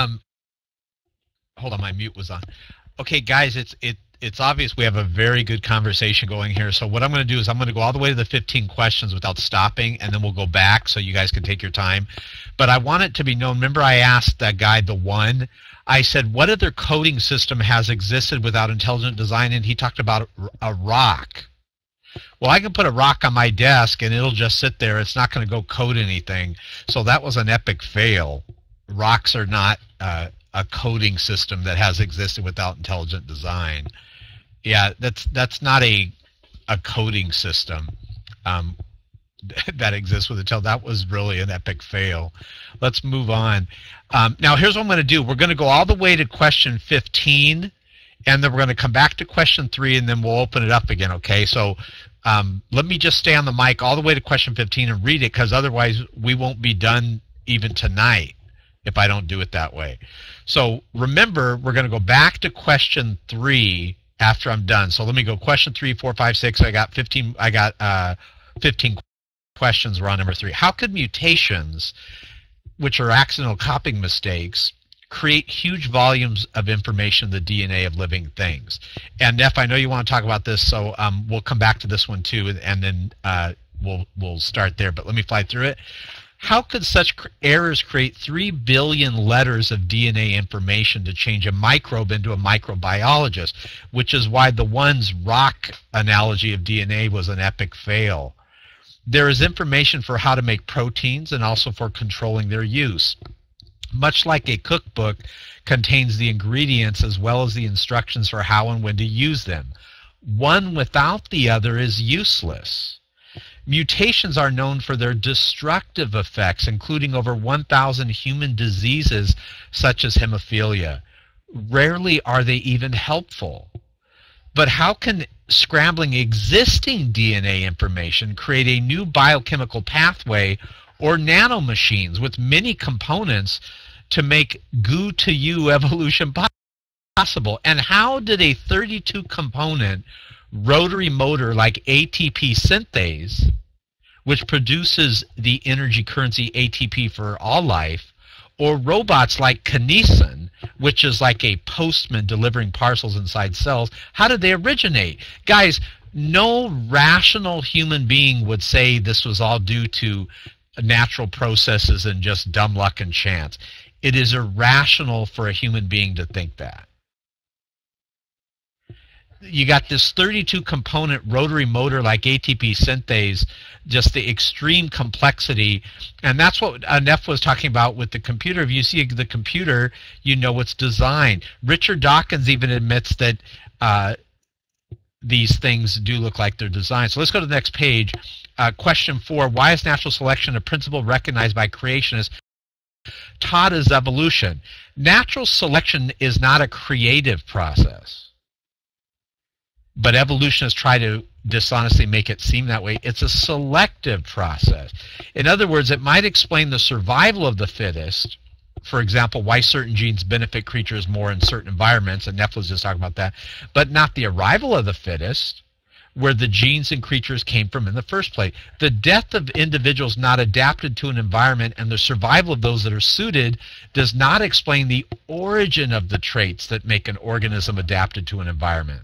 hold on, my mute was on. Okay, guys, it's obvious we have a very good conversation going here. So what I'm going to do is I'm going to go all the way to the 15 questions without stopping, and then we'll go back so you guys can take your time. But I want it to be known. Remember, I asked that guy, the one. I said, what other coding system has existed without intelligent design? And he talked about a rock. Well, I can put a rock on my desk, and it'll just sit there. It's not going to go code anything. So that was an epic fail. Rocks are not a coding system that has existed without intelligent design. Yeah, that's not a coding system. um, that exists with Intel. That was really an epic fail. Let's move on. Now, here's what I'm going to do. We're going to go all the way to question 15, and then we're going to come back to question 3, and then we'll open it up again, okay? So let me just stay on the mic all the way to question 15 and read it, because otherwise we won't be done even tonight if I don't do it that way. So remember, we're going to go back to question 3 after I'm done. So let me go question 3, 4, 5, 6. I got 15 questions. We're on number 3. How could mutations, which are accidental copying mistakes, create huge volumes of information in the DNA of living things? And Neff, I know you want to talk about this, so we'll come back to this one too, and then we'll start there. But let me fly through it. How could such errors create 3 billion letters of DNA information to change a microbe into a microbiologist, which is why the one's rock analogy of DNA was an epic fail? There is information for how to make proteins and also for controlling their use. Much like a cookbook contains the ingredients as well as the instructions for how and when to use them. One without the other is useless. Mutations are known for their destructive effects, including over 1,000 human diseases such as hemophilia. Rarely are they even helpful. But how can scrambling existing DNA information create a new biochemical pathway or nanomachines with many components to make goo-to-you evolution possible? And how did a 32-component rotary motor like ATP synthase, which produces the energy currency ATP for all life, or robots like Kinesin, which is like a postman delivering parcels inside cells, how did they originate? Guys, no rational human being would say this was all due to natural processes and just dumb luck and chance. It is irrational for a human being to think that. You got this 32-component rotary motor like ATP synthase, just the extreme complexity, and that's what Neff was talking about with the computer. If you see the computer, you know it's designed. Richard Dawkins even admits that these things do look like they're designed. So let's go to the next page. Question 4, why is natural selection a principle recognized by creationists taught as evolution? Natural selection is not a creative process, but evolutionists try to dishonestly make it seem that way. It's a selective process. In other words, it might explain the survival of the fittest. For example, why certain genes benefit creatures more in certain environments, and Neff was just talking about that, but not the arrival of the fittest, where the genes and creatures came from in the first place. The death of individuals not adapted to an environment and the survival of those that are suited does not explain the origin of the traits that make an organism adapted to an environment.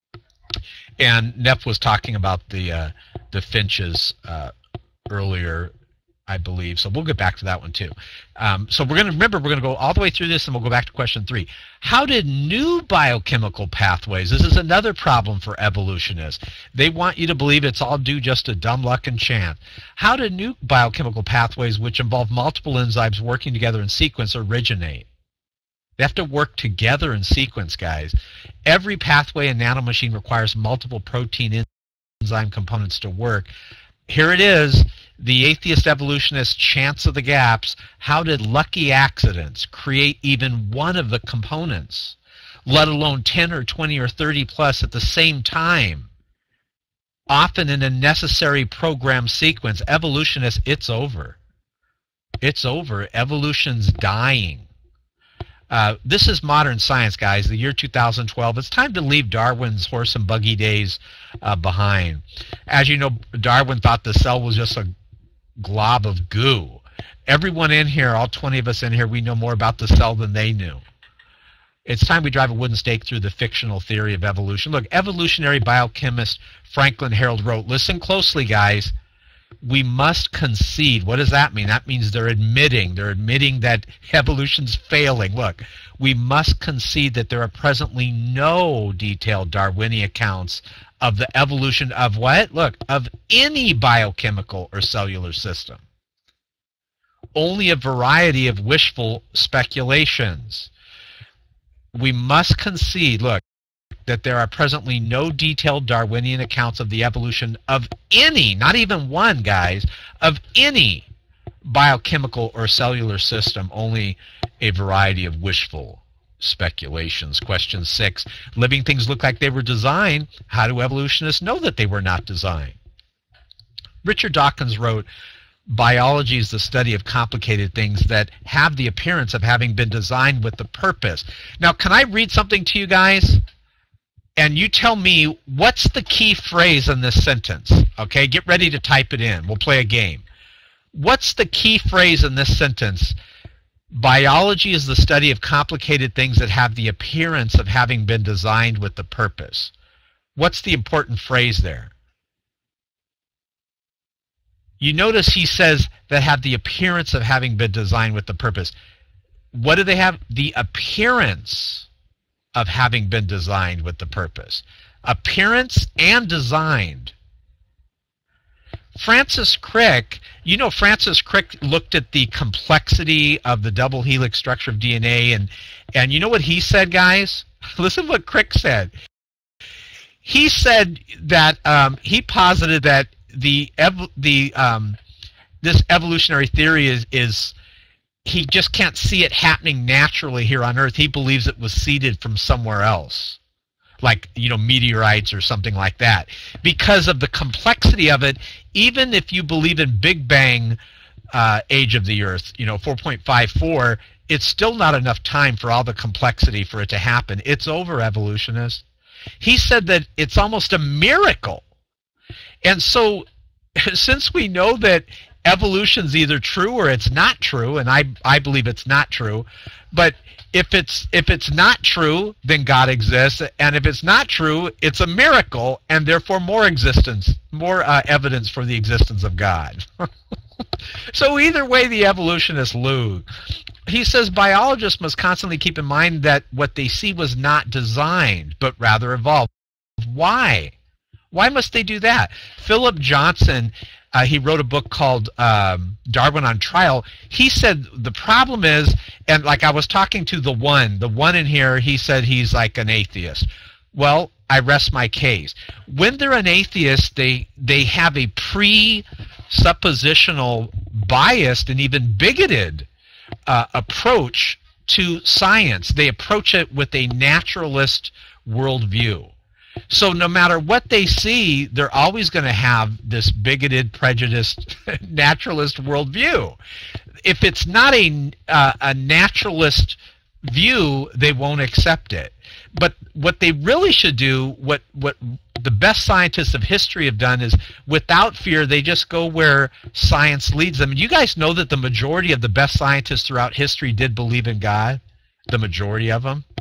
And Neff was talking about the finches earlier, I believe. So we'll get back to that one too. So we're going to go all the way through this, and we'll go back to question 3. How did new biochemical pathways? This is another problem for evolutionists. They want you to believe it's all due just to dumb luck and chance. How did new biochemical pathways, which involve multiple enzymes working together in sequence, originate? They have to work together in sequence, guys. Every pathway and nanomachine requires multiple protein enzyme components to work. Here it is, the atheist evolutionist chance of the gaps. How did lucky accidents create even one of the components, let alone 10 or 20 or 30 plus at the same time? Often in a necessary program sequence. Evolutionists, it's over. It's over. Evolution's dying. This is modern science, guys, the year 2012. It's time to leave Darwin's horse and buggy days behind. As you know, Darwin thought the cell was just a glob of goo. Everyone in here, all 20 of us in here, we know more about the cell than they knew. It's time we drive a wooden stake through the fictional theory of evolution. Look, evolutionary biochemist Franklin Harold wrote, listen closely, guys, we must concede. What does that mean? That means they're admitting that evolution's failing. Look, we must concede that there are presently no detailed Darwinian accounts of the evolution of what? Look, of any biochemical or cellular system. Only a variety of wishful speculations. We must concede, look, that there are presently no detailed Darwinian accounts of the evolution of any, not even one, guys, of any biochemical or cellular system, only a variety of wishful speculations. Question 6, living things look like they were designed. How do evolutionists know that they were not designed? Richard Dawkins wrote, biology is the study of complicated things that have the appearance of having been designed with the purpose. Now, can I read something to you guys? And you tell me what's the key phrase in this sentence. Okay, get ready to type it in. We'll play a game. What's the key phrase in this sentence? Biology is the study of complicated things that have the appearance of having been designed with the purpose. What's the important phrase there? You notice he says that have the appearance of having been designed with the purpose. What do they have? The appearance of having been designed with the purpose. Appearance and designed. Francis Crick, you know, Francis Crick looked at the complexity of the double helix structure of DNA, and you know what he said, guys? Listen to what Crick said. He said that he posited that this evolutionary theory is he just can't see it happening naturally here on Earth. He believes it was seeded from somewhere else, like, you know, meteorites or something like that, because of the complexity of it. Even if you believe in Big Bang age of the Earth, you know, 4.54, it's still not enough time for all the complexity for it to happen. It's over, evolutionists. He said that it's almost a miracle. And so, since we know that evolution's either true or it's not true, and I believe it's not true, but if it's not true, then God exists, and if it's not true, it's a miracle, and therefore more evidence for the existence of God. So either way, the evolutionists lose. He says biologists must constantly keep in mind that what they see was not designed, but rather evolved. Why? Why must they do that? Philip Johnson, he wrote a book called Darwin on Trial. He said the problem is, and like I was talking to the one in here, he said he's like an atheist. Well, I rest my case. When they're an atheist, they have a presuppositional, biased, and even bigoted approach to science. They approach it with a naturalist worldview. So no matter what they see, they're always going to have this bigoted, prejudiced, naturalist worldview. If it's not a naturalist view, they won't accept it. But what they really should do, what the best scientists of history have done, is without fear, they just go where science leads them. And you guys know that the majority of the best scientists throughout history did believe in God. The majority of them.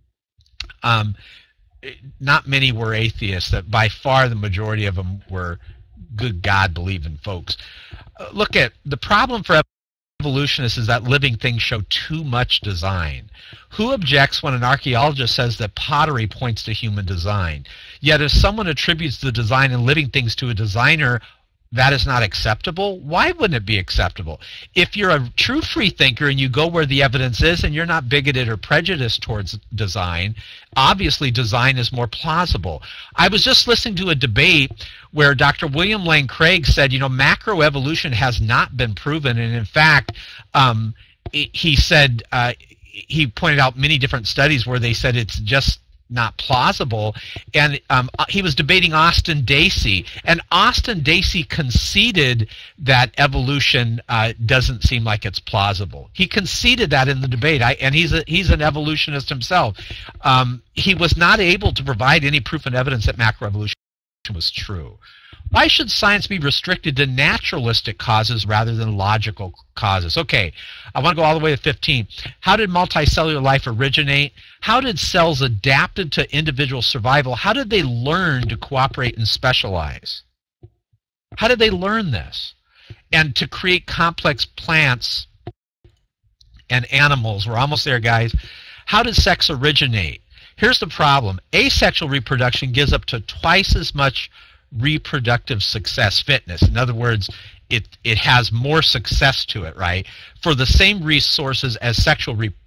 Not many were atheists. That by far the majority of them were good God-believing folks. Look at the problem for evolutionists is that living things show too much design. Who objects when an archaeologist says that pottery points to human design? Yet if someone attributes the design in living things to a designer, that is not acceptable? Why wouldn't it be acceptable? If you're a true free thinker and you go where the evidence is and you're not bigoted or prejudiced towards design, obviously design is more plausible. I was just listening to a debate where Dr. William Lane Craig said, you know, macroevolution has not been proven, and in fact, he said, he pointed out many different studies where they said it's just not plausible, and he was debating Austin Dacey, and Austin Dacey conceded that evolution doesn't seem like it's plausible. He conceded that in the debate, and he's an evolutionist himself. He was not able to provide any proof and evidence that macroevolution was true. Why should science be restricted to naturalistic causes rather than logical causes? Okay, I want to go all the way to 15. How did multicellular life originate? How did cells adapted to individual survival? How did they learn to cooperate and specialize? How did they learn this? And to create complex plants and animals. We're almost there, guys. How did sex originate? Here's the problem. Asexual reproduction gives up to twice as much reproductive success, fitness. In other words, it has more success to it, right? For the same resources as sexual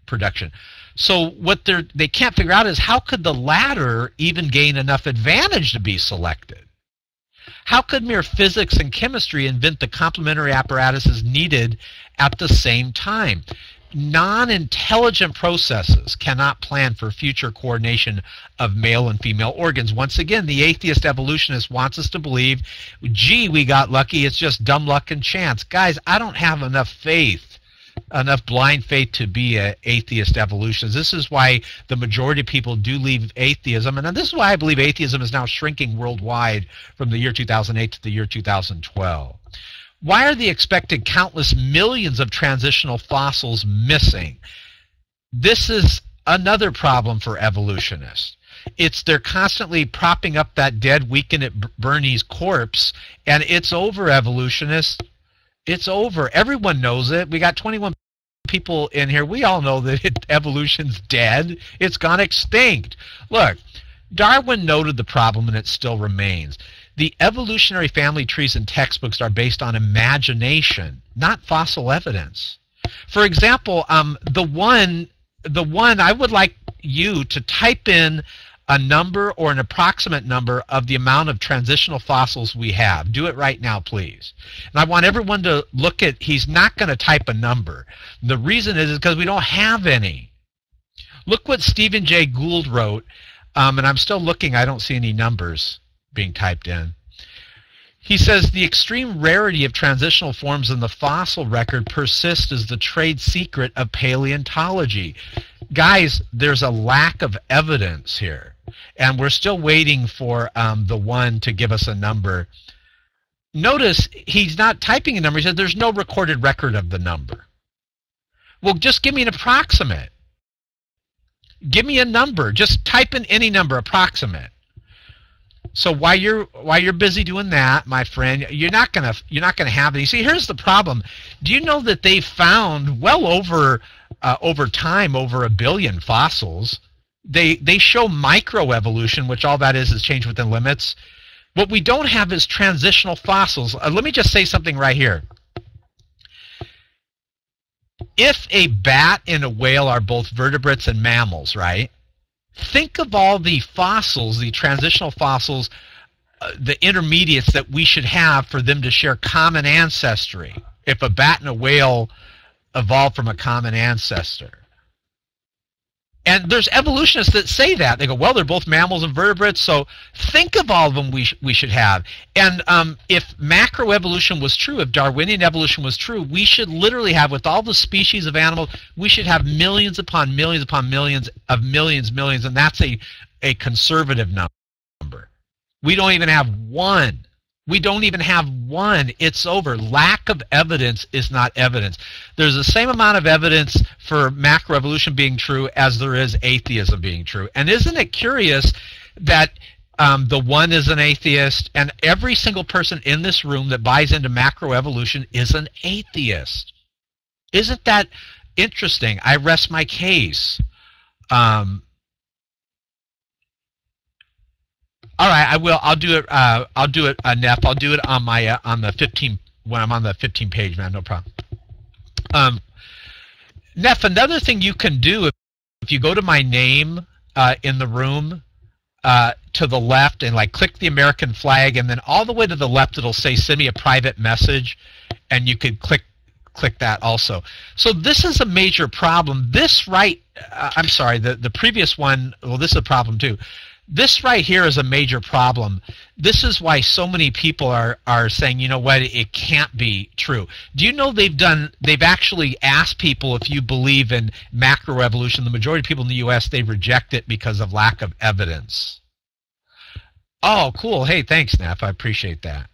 production. So what they can't figure out is how could the latter even gain enough advantage to be selected? How could mere physics and chemistry invent the complementary apparatuses needed at the same time? Non-intelligent processes cannot plan for future coordination of male and female organs. Once again, the atheist evolutionist wants us to believe, gee, we got lucky, it's just dumb luck and chance. Guys, I don't have enough faith, enough blind faith to be an atheist evolutionist. This is why the majority of people do leave atheism, and this is why I believe atheism is now shrinking worldwide from the year 2008 to the year 2012. Why are the expected countless millions of transitional fossils missing? This is another problem for evolutionists. They're constantly propping up that dead, weakened Bernie's corpse, and it's over, evolutionists. It's over. Everyone knows it. We got 21 people in here. We all know that evolution's dead. It's gone extinct. Look, Darwin noted the problem, and it still remains. The evolutionary family trees in textbooks are based on imagination, not fossil evidence. For example, the one I would like you to type in a number or an approximate number of the amount of transitional fossils we have. Do it right now, please. And I want everyone to look at, he's not going to type a number. The reason is because we don't have any. Look what Stephen Jay Gould wrote, and I'm still looking, I don't see any numbers being typed in. He says the extreme rarity of transitional forms in the fossil record persists as the trade secret of paleontology. Guys, there's a lack of evidence here, and we're still waiting for the one to give us a number. Notice he's not typing a number. He says there's no recorded record of the number. Well, just give me an approximate. Give me a number. Just type in any number, approximate. So while you're busy doing that, my friend, you're not gonna have it. You see, here's the problem. Do you know that they found well over time over 1 billion fossils? They show microevolution, which all that is change within limits. What we don't have is transitional fossils. Let me just say something right here. If a bat and a whale are both vertebrates and mammals, right? Think of all the fossils, the transitional fossils, the intermediates that we should have for them to share common ancestry. If a bat and a whale evolved from a common ancestor. And there's evolutionists that say that. They go, well, they're both mammals and vertebrates, so think of all of them we should have. And if macroevolution was true, if Darwinian evolution was true, we should literally have, with all the species of animals, we should have millions upon millions upon millions of millions, and that's a conservative number. We don't even have one. We don't even have one. It's over. Lack of evidence is not evidence. There's the same amount of evidence for macroevolution being true as there is atheism being true. And isn't it curious that the one is an atheist, and every single person in this room that buys into macroevolution is an atheist? Isn't that interesting? I rest my case. All right, I will. I'll do it. I'll do it, Neff. I'll do it on my on the 15 when I'm on the 15 page, man. No problem. Neff, another thing you can do if you go to my name in the room to the left and like click the American flag, and then all the way to the left it'll say send me a private message, and you could click that also. So this is a major problem. This right, I'm sorry, the previous one. Well, this is a problem too. This right here is a major problem. This is why so many people are saying, you know what, it can't be true. Do you know they've actually asked people if you believe in macroevolution. The majority of people in the US, they reject it because of lack of evidence. Oh, cool. Hey, thanks, Neff. I appreciate that.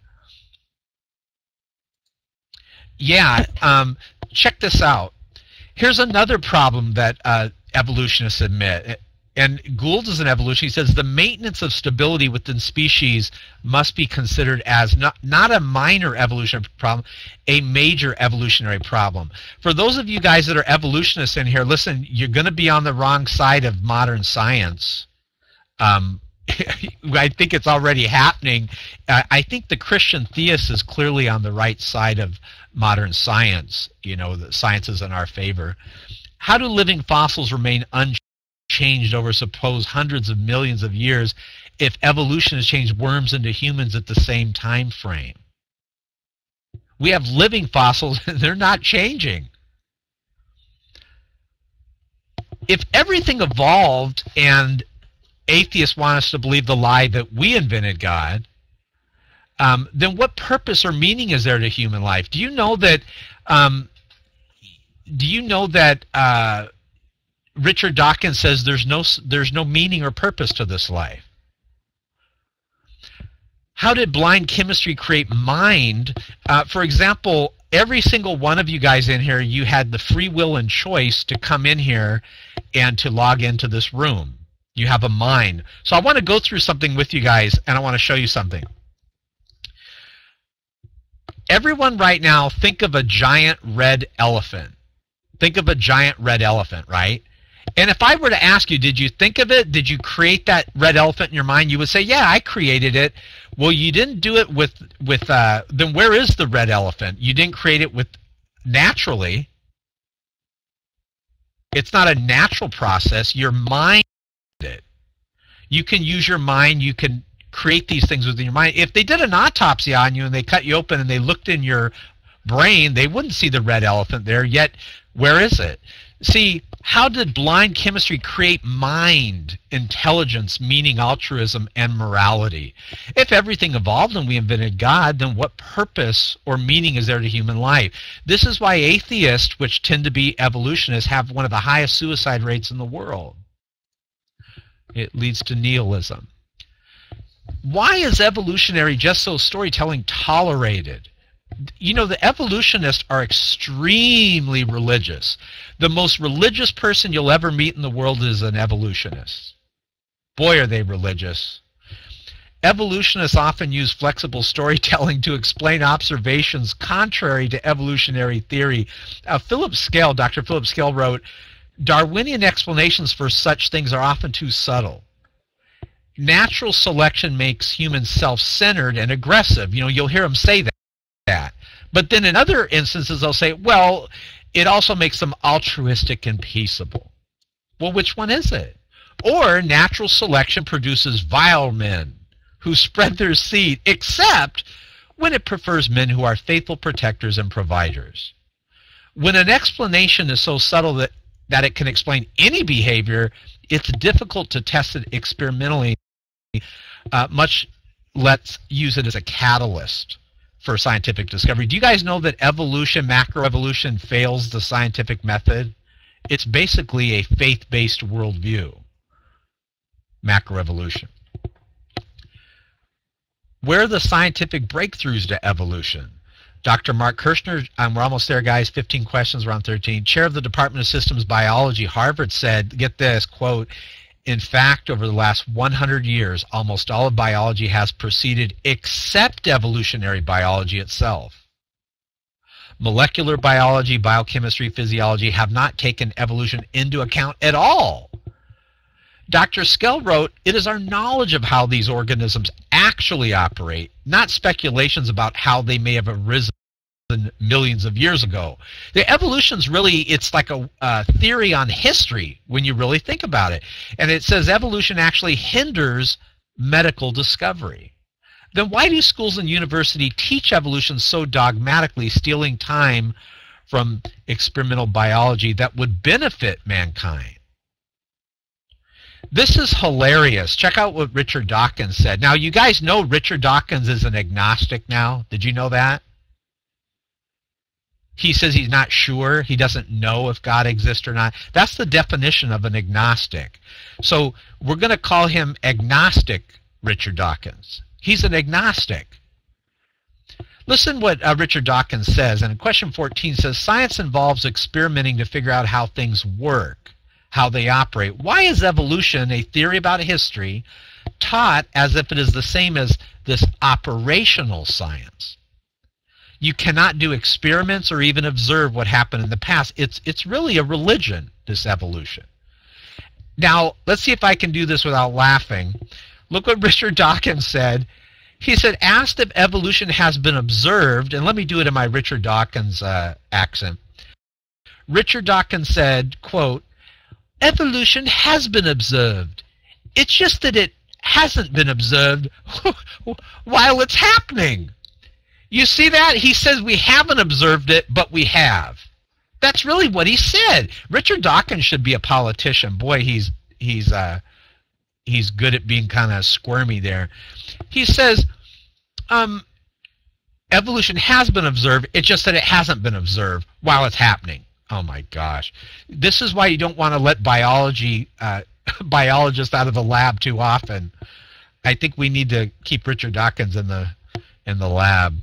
Yeah, check this out. Here's another problem that evolutionists admit. And Gould is an evolutionist. He says the maintenance of stability within species must be considered as not a minor evolutionary problem, a major evolutionary problem. For those of you guys that are evolutionists in here, listen, you're going to be on the wrong side of modern science. I think it's already happening. I think the Christian theist is clearly on the right side of modern science. You know, the science is in our favor. how do living fossils remain unchanged over suppose hundreds of millions of years if evolution has changed worms into humans at the same time frame? We have living fossils and they're not changing. If everything evolved and atheists want us to believe the lie that we invented God, then what purpose or meaning is there to human life? Do you know that Richard Dawkins says there's no meaning or purpose to this life? How did blind chemistry create mind? For example, every single one of you guys in here, you had the free will and choice to come in here and to log into this room. You have a mind. So I want to go through something with you guys, and I want to show you something. Everyone right now, think of a giant red elephant. Think of a giant red elephant, right? And if I were to ask you, did you think of it? Did you create that red elephant in your mind? You would say, yeah, I created it. Well, you didn't do it with then where is the red elephant? You didn't create it with naturally. It's not a natural process. Your mind did it. You can use your mind. You can create these things within your mind. If they did an autopsy on you and they cut you open and they looked in your brain, they wouldn't see the red elephant there. Yet, where is it? See, how did blind chemistry create mind, intelligence, meaning, altruism, and morality? If everything evolved and we invented God, then what purpose or meaning is there to human life? This is why atheists, which tend to be evolutionists, have one of the highest suicide rates in the world. It leads to nihilism. Why is evolutionary just so storytelling tolerated? You know, the evolutionists are extremely religious. The most religious person you'll ever meet in the world is an evolutionist. Boy, are they religious. Evolutionists often use flexible storytelling to explain observations contrary to evolutionary theory. Dr. Philip Scale wrote, Darwinian explanations for such things are often too subtle. Natural selection makes humans self-centered and aggressive. You know, you'll hear them say that. But then in other instances, they'll say, well, it also makes them altruistic and peaceable. Well, which one is it? Or natural selection produces vile men who spread their seed, except when it prefers men who are faithful protectors and providers. When an explanation is so subtle that it can explain any behavior, it's difficult to test it experimentally, much less use it as a catalyst for scientific discovery. Do you guys know that evolution, macroevolution, fails the scientific method? It's basically a faith-based worldview, macroevolution. Where are the scientific breakthroughs to evolution? Dr. Mark Kirshner, we're almost there, guys, 15 questions, around 13. Chair of the Department of Systems Biology, Harvard, said, get this, quote, in fact, over the last 100 years, almost all of biology has proceeded except evolutionary biology itself. Molecular biology, biochemistry, physiology have not taken evolution into account at all. Dr. Skell wrote, it is our knowledge of how these organisms actually operate, not speculations about how they may have arisen millions of years ago. The evolution's really, it's like a theory on history when you really think about it. And it says evolution actually hinders medical discovery. Then why do schools and universities teach evolution so dogmatically, stealing time from experimental biology that would benefit mankind? This is hilarious. Check out what Richard Dawkins said. Now, you guys know Richard Dawkins is an agnostic now. Did you know that? He says he's not sure. He doesn't know if God exists or not. That's the definition of an agnostic. So we're going to call him agnostic Richard Dawkins. He's an agnostic. Listen what Richard Dawkins says. And question 14 says, science involves experimenting to figure out how things work, how they operate. Why is evolution, a theory about history, taught as if it is the same as this operational science? You cannot do experiments or even observe what happened in the past. It's really a religion, this evolution. Now, let's see if I can do this without laughing. Look what Richard Dawkins said. He said, asked if evolution has been observed, and let me do it in my Richard Dawkins accent. Richard Dawkins said, quote, "Evolution has been observed. It's just that it hasn't been observed while it's happening." You see that? He says we haven't observed it, but we have. That's really what he said. Richard Dawkins should be a politician. Boy, he's good at being kind of squirmy there. He says, evolution has been observed. It's just that it hasn't been observed while it's happening. Oh my gosh! This is why you don't want to let biologists out of the lab too often. I think we need to keep Richard Dawkins in the lab.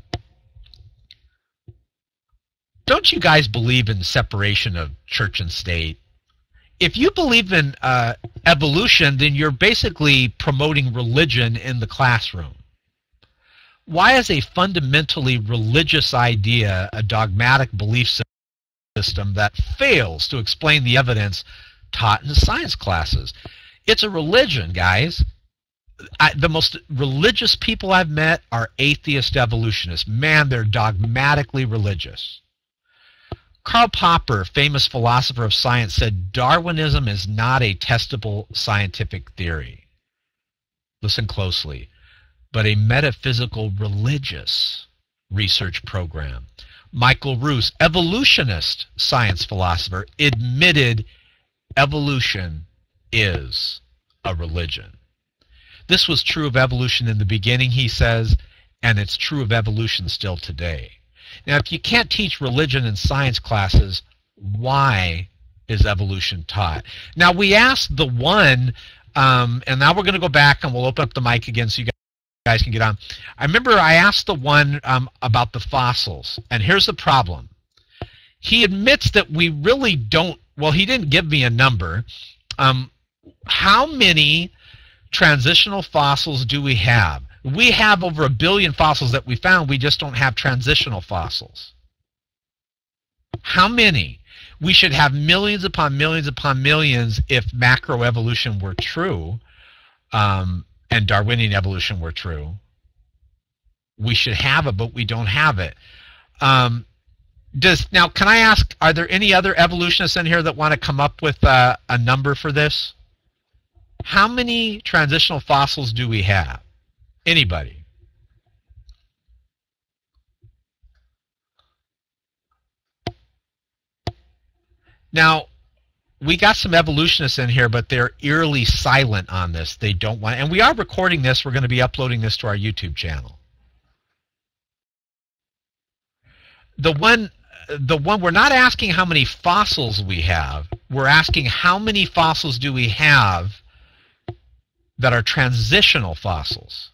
Don't you guys believe in separation of church and state? If you believe in evolution, then you're basically promoting religion in the classroom. Why is a fundamentally religious idea a dogmatic belief system that fails to explain the evidence taught in science classes? It's a religion, guys. The most religious people I've met are atheist evolutionists. Man, they're dogmatically religious. Karl Popper, famous philosopher of science, said Darwinism is not a testable scientific theory. Listen closely. But a metaphysical religious research program. Michael Ruse, evolutionist science philosopher, admitted evolution is a religion. This was true of evolution in the beginning, he says, and it's true of evolution still today. Now, if you can't teach religion in science classes, why is evolution taught? Now, we asked the one, and now we're going to go back and we'll open up the mic again so you guys can get on. I remember I asked the one about the fossils, and here's the problem. He admits that we really don't, well, he didn't give me a number. How many transitional fossils do we have? We have over 1 billion fossils that we found. We just don't have transitional fossils. How many? We should have millions upon millions upon millions if macroevolution were true, and Darwinian evolution were true. We should have it, but we don't have it. Now, can I ask, are there any other evolutionists in here that want to come up with a number for this? How many transitional fossils do we have? Anybody? Now, we got some evolutionists in here, but they're eerily silent on this. They don't want, and we are recording this. We're going to be uploading this to our YouTube channel. The one we're not asking how many fossils we have. We're asking how many fossils do we have that are transitional fossils.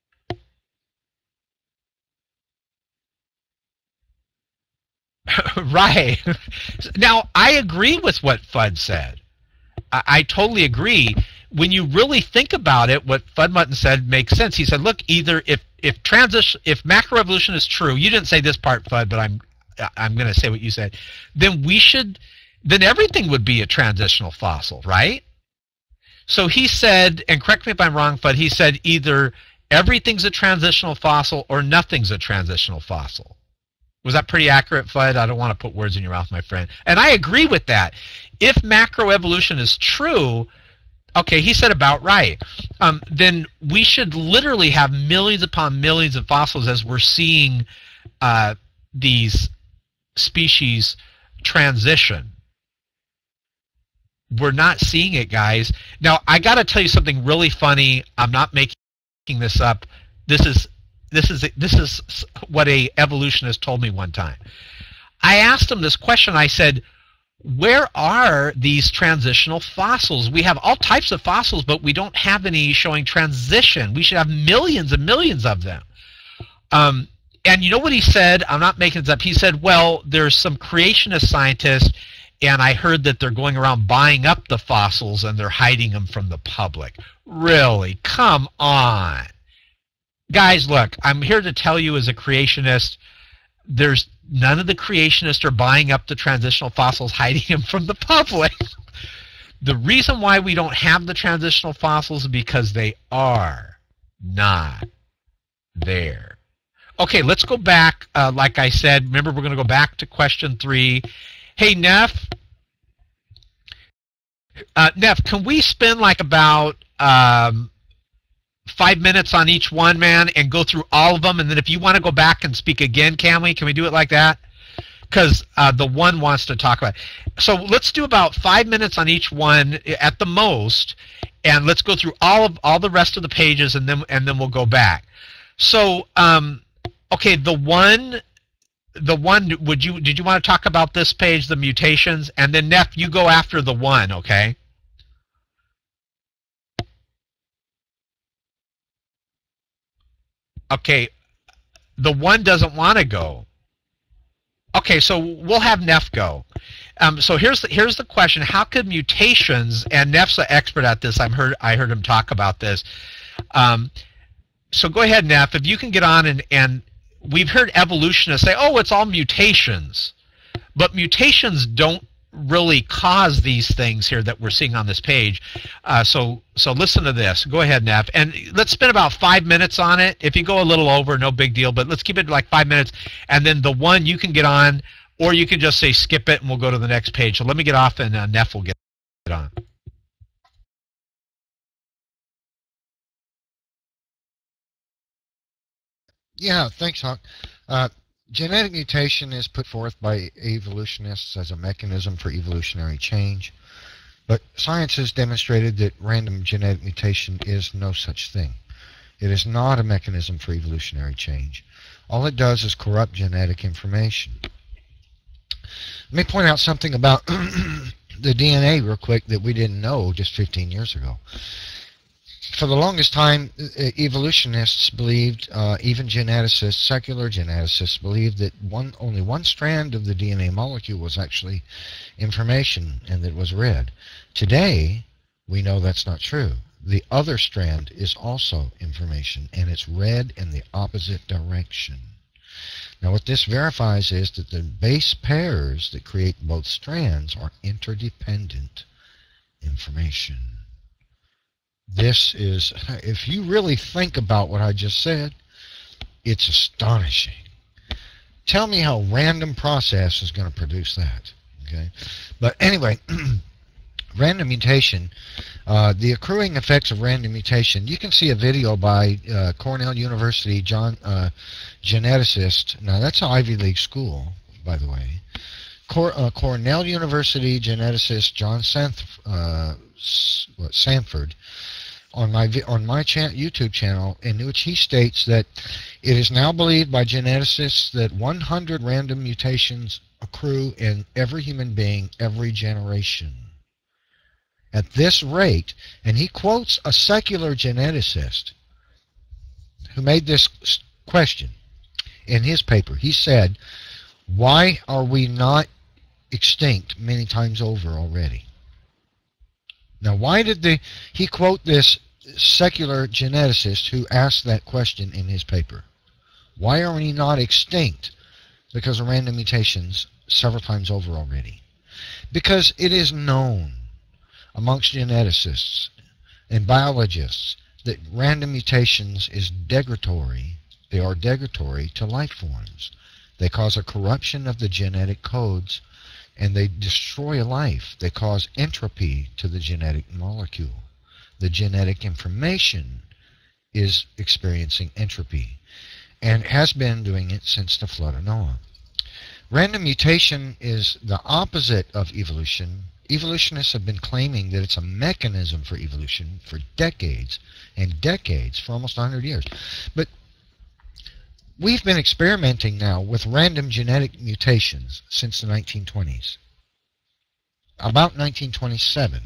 Right. Now, I agree with what Fudd said. I totally agree. When you really think about it, what Fudd Mutton said makes sense. He said, look, either if macroevolution is true, you didn't say this part, Fudd, but I'm going to say what you said, then everything would be a transitional fossil, right? So he said, and correct me if I'm wrong, Fudd, he said either everything's a transitional fossil or nothing's a transitional fossil. Was that pretty accurate, Fudd? I don't want to put words in your mouth, my friend. And I agree with that. If macroevolution is true, okay, he said about right, then we should literally have millions upon millions of fossils as we're seeing these species transition. We're not seeing it, guys. Now, I got to tell you something really funny. I'm not making this up. This is what a evolutionist told me one time. I asked him this question. I said, where are these transitional fossils? We have all types of fossils, but we don't have any showing transition. We should have millions and millions of them. And you know what he said? I'm not making this up. He said, well, there's some creationist scientists, and I heard that they're going around buying up the fossils and they're hiding them from the public. Really? Come on. Guys, look, I'm here to tell you as a creationist, there's none of the creationists are buying up the transitional fossils, hiding them from the public. The reason why we don't have the transitional fossils is because they are not there. Okay, let's go back. Like I said, remember we're going to go back to question 3. Hey, Neff. Neff, can we spend like about 5 minutes on each one, man, and go through all of them? And then if you want to go back and speak again, can we do it like that? Because the one wants to talk about it. So let's do about 5 minutes on each one at the most, and let's go through all the rest of the pages, and then we'll go back. So okay, the one did you want to talk about this page, the mutations, and then Neff, you go after the one, okay? Okay, the one doesn't want to go. Okay, so we'll have Neff go. So here's the question: how could mutations, and Neff's an expert at this. I heard him talk about this. So go ahead, Neff, if you can get on, and we've heard evolutionists say, "Oh, it's all mutations," but mutations don't really cause these things here that we're seeing on this page. So listen to this. Go ahead, Neff, and let's spend about 5 minutes on it. If you go a little over, no big deal, but let's keep it like 5 minutes, and then the one you can get on, or you can just say skip it, and we'll go to the next page. So let me get off, and Neff will get on. Yeah, thanks, Hawk. Genetic mutation is put forth by evolutionists as a mechanism for evolutionary change, but science has demonstrated that random genetic mutation is no such thing. It is not a mechanism for evolutionary change. All it does is corrupt genetic information. Let me point out something about the DNA real quick that we didn't know just 15 years ago. For the longest time, evolutionists believed, even geneticists, secular geneticists, believed that only one strand of the DNA molecule was actually information and that it was read. Today, we know that's not true. The other strand is also information, and it's read in the opposite direction. Now, what this verifies is that the base pairs that create both strands are interdependent information. This is, if you really think about what I just said, it's astonishing. Tell me how random process is going to produce that. Okay, but anyway, random mutation, the accruing effects of random mutation. You can see a video by Cornell University geneticist. Now that's an Ivy League school, by the way. Cornell University geneticist John Sanford. On my YouTube channel, in which he states that it is now believed by geneticists that 100 random mutations accrue in every human being every generation. At this rate, and he quotes a secular geneticist who made this question in his paper. He said, "Why are we not extinct many times over already?" Now, why did he quote this secular geneticist who asked that question in his paper? Why are we not extinct because of random mutations several times over already? Because it is known amongst geneticists and biologists that random mutations is degradatory. They are degradatory to life forms. They cause a corruption of the genetic codes, and they destroy life. They cause entropy to the genetic molecule. The genetic information is experiencing entropy, and has been doing it since the flood of Noah. Random mutation is the opposite of evolution. Evolutionists have been claiming that it's a mechanism for evolution for decades and decades, for almost 100 years. But we've been experimenting now with random genetic mutations since the 1920s, about 1927,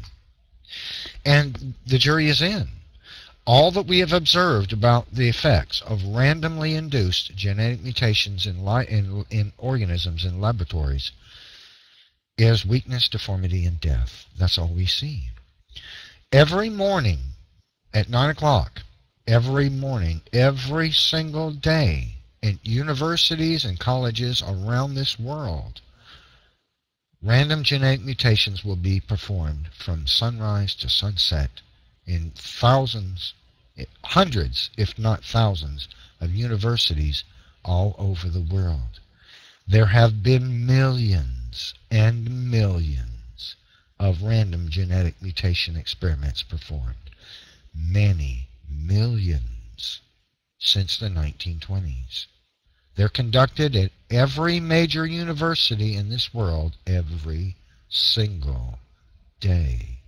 and the jury is in. All that we have observed about the effects of randomly induced genetic mutations in organisms in laboratories is weakness, deformity, and death. That's all we see. Every morning at 9 o'clock, every morning, every single day, in universities and colleges around this world, random genetic mutations will be performed from sunrise to sunset in thousands, hundreds, if not thousands, of universities all over the world. There have been millions millions and millions of random genetic mutation experiments performed. Many millions since the 1920s. They're conducted at every major university in this world every single day.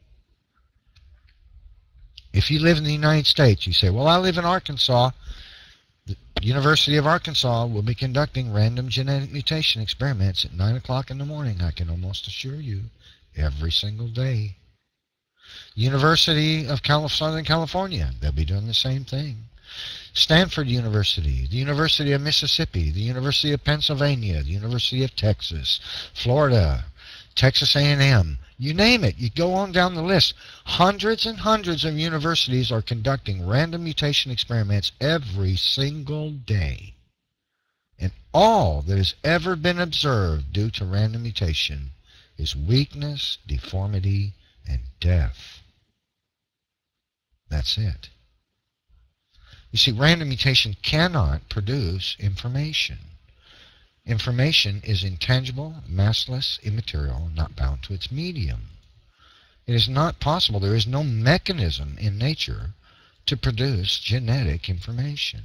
If you live in the United States, you say, well, I live in Arkansas. The University of Arkansas will be conducting random genetic mutation experiments at 9 o'clock in the morning, I can almost assure you, every single day. University of Southern California, they'll be doing the same thing. Stanford University, the University of Mississippi, the University of Pennsylvania, the University of Texas, Florida, Texas A&M, you name it. You go on down the list. Hundreds and hundreds of universities are conducting random mutation experiments every single day. And all that has ever been observed due to random mutation is weakness, deformity, and death. That's it. You see, random mutation cannot produce information. Information is intangible, massless, immaterial, not bound to its medium. It is not possible. There is no mechanism in nature to produce genetic information.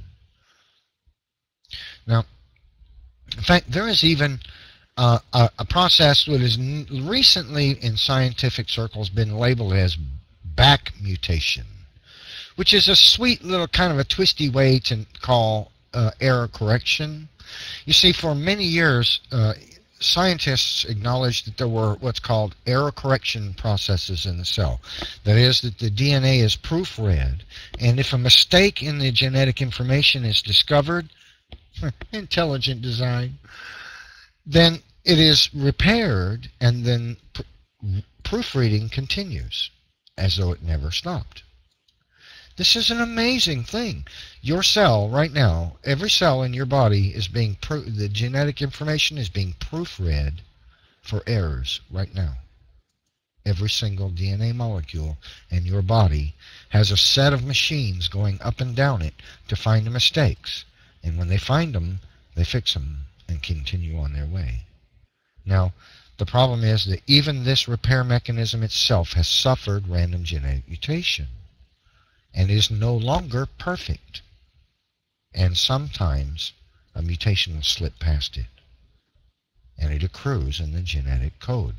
Now, in fact, there is even a process that has recently in scientific circles been labeled as back mutation, which is a sweet little kind of a twisty way to call error correction. You see, for many years, scientists acknowledged that there were what's called error correction processes in the cell. That is, that the DNA is proofread, and if a mistake in the genetic information is discovered, intelligent design, then it is repaired, and then proofreading continues as though it never stopped. This is an amazing thing. Your cell right now, every cell in your body is being, the genetic information is being proofread for errors right now. Every single DNA molecule in your body has a set of machines going up and down it to find the mistakes. And when they find them, they fix them and continue on their way. Now, the problem is that even this repair mechanism itself has suffered random genetic mutation and is no longer perfect. And sometimes a mutation will slip past it, and it accrues in the genetic code.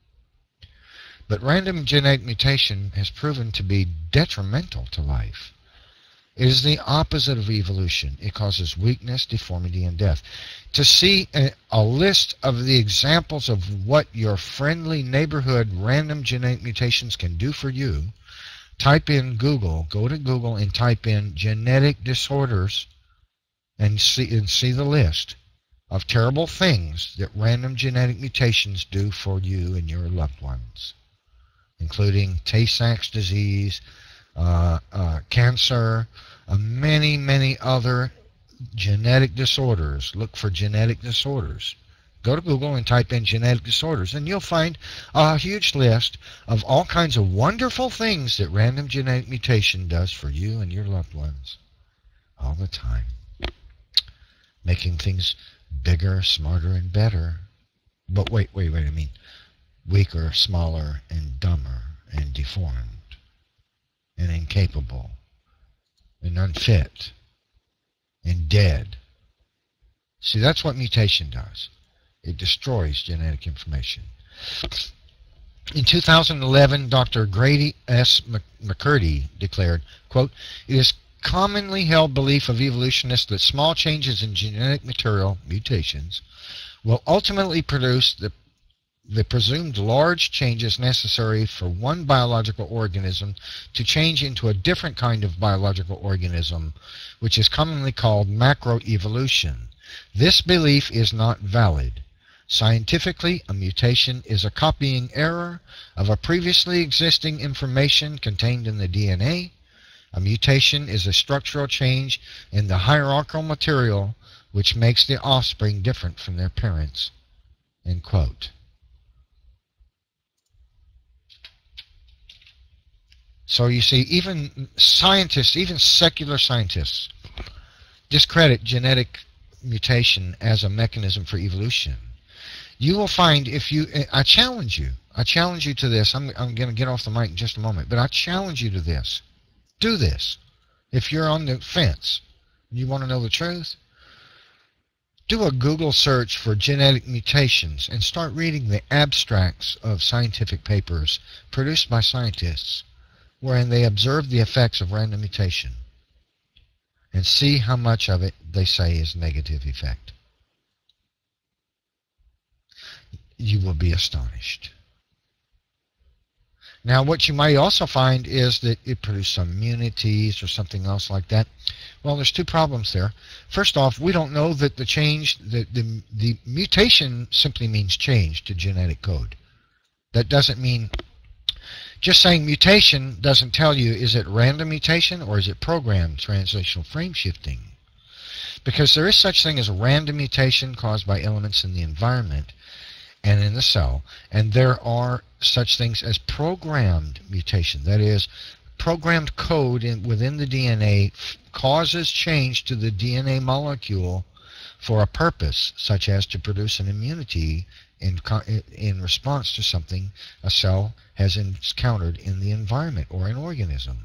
But random genetic mutation has proven to be detrimental to life. It is the opposite of evolution. It causes weakness, deformity, and death. To see a list of the examples of what your friendly neighborhood random genetic mutations can do for you, type in Google, go to Google and type in genetic disorders and see the list of terrible things that random genetic mutations do for you and your loved ones, including Tay-Sachs disease, cancer, many, many other genetic disorders. Look for genetic disorders. Go to Google and type in genetic disorders, and you'll find a huge list of all kinds of wonderful things that random genetic mutation does for you and your loved ones all the time. Making things bigger, smarter, and better. But wait, I mean weaker, smaller, and dumber, and deformed, and incapable, and unfit, and dead. See, that's what mutation does. It destroys genetic information. In 2011, Dr. Grady S. McCurdy declared, quote, "It is commonly held belief of evolutionists that small changes in genetic material, mutations, will ultimately produce the presumed large changes necessary for one biological organism to change into a different kind of biological organism, which is commonly called macroevolution. This belief is not valid. Scientifically, a mutation is a copying error of a previously existing information contained in the DNA. A mutation is a structural change in the hierarchical material which makes the offspring different from their parents." End quote. So you see, even scientists, even secular scientists, discredit genetic mutation as a mechanism for evolution. You will find if you, I challenge you to this. I'm going to get off the mic in just a moment, but I challenge you to this. Do this. If you're on the fence and you want to know the truth, do a Google search for genetic mutations and start reading the abstracts of scientific papers produced by scientists wherein they observe the effects of random mutation and see how much of it they say is negative effect. You will be astonished. Now, what you might also find is that it produced some immunities or something else like that. Well, there's two problems there. First off, we don't know that the change, the mutation simply means change to genetic code. That doesn't mean, just saying mutation doesn't tell you, is it random mutation or is it programmed translational frame shifting? Because there is such thing as a random mutation caused by elements in the environment and in the cell, and there are such things as programmed mutation. That is, programmed code within the DNA causes change to the DNA molecule for a purpose, such as to produce an immunity in response to something a cell has encountered in the environment or an organism.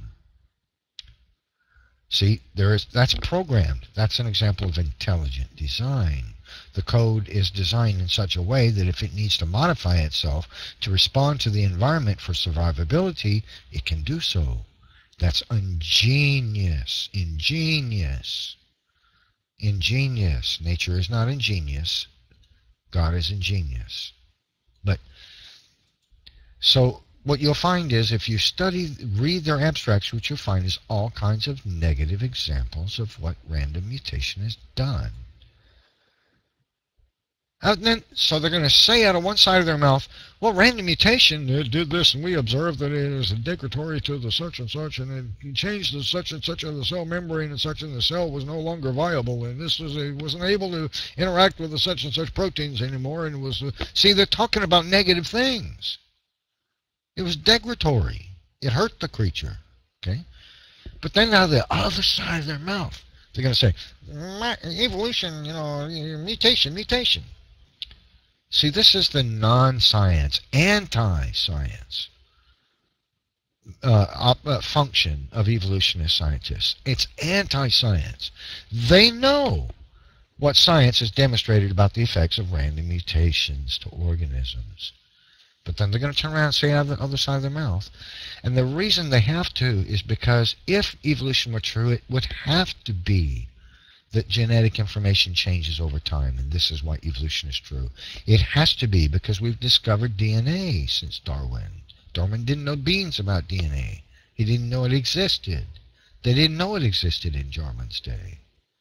See, that's programmed. That's an example of intelligent design. The code is designed in such a way that if it needs to modify itself to respond to the environment for survivability, it can do so. That's ingenious. Ingenious. Ingenious. Nature is not ingenious. God is ingenious. But, so, what you'll find is if you read their abstracts, what you'll find is all kinds of negative examples of what random mutation has done. And then, so they're going to say out of one side of their mouth, well, random mutation did this, and we observed that it is degradatory to the such and such, and it changed the such and such of the cell membrane, and such, and the cell was no longer viable, and this wasn't able to interact with the such and such proteins anymore, and was, see, they're talking about negative things. It was degradatory. It hurt the creature, okay? But then out of the other side of their mouth, they're going to say, evolution, mutation. See, this is the non-science, anti-science function of evolutionist scientists. It's anti-science. They know what science has demonstrated about the effects of random mutations to organisms. But then they're going to turn around and say out of the other side of their mouth. And the reason they have to is because if evolution were true, it would have to be that genetic information changes over time, and this is why evolution is true. It has to be because we've discovered DNA since Darwin. Darwin didn't know beans about DNA. He didn't know it existed. They didn't know it existed in Darwin's day.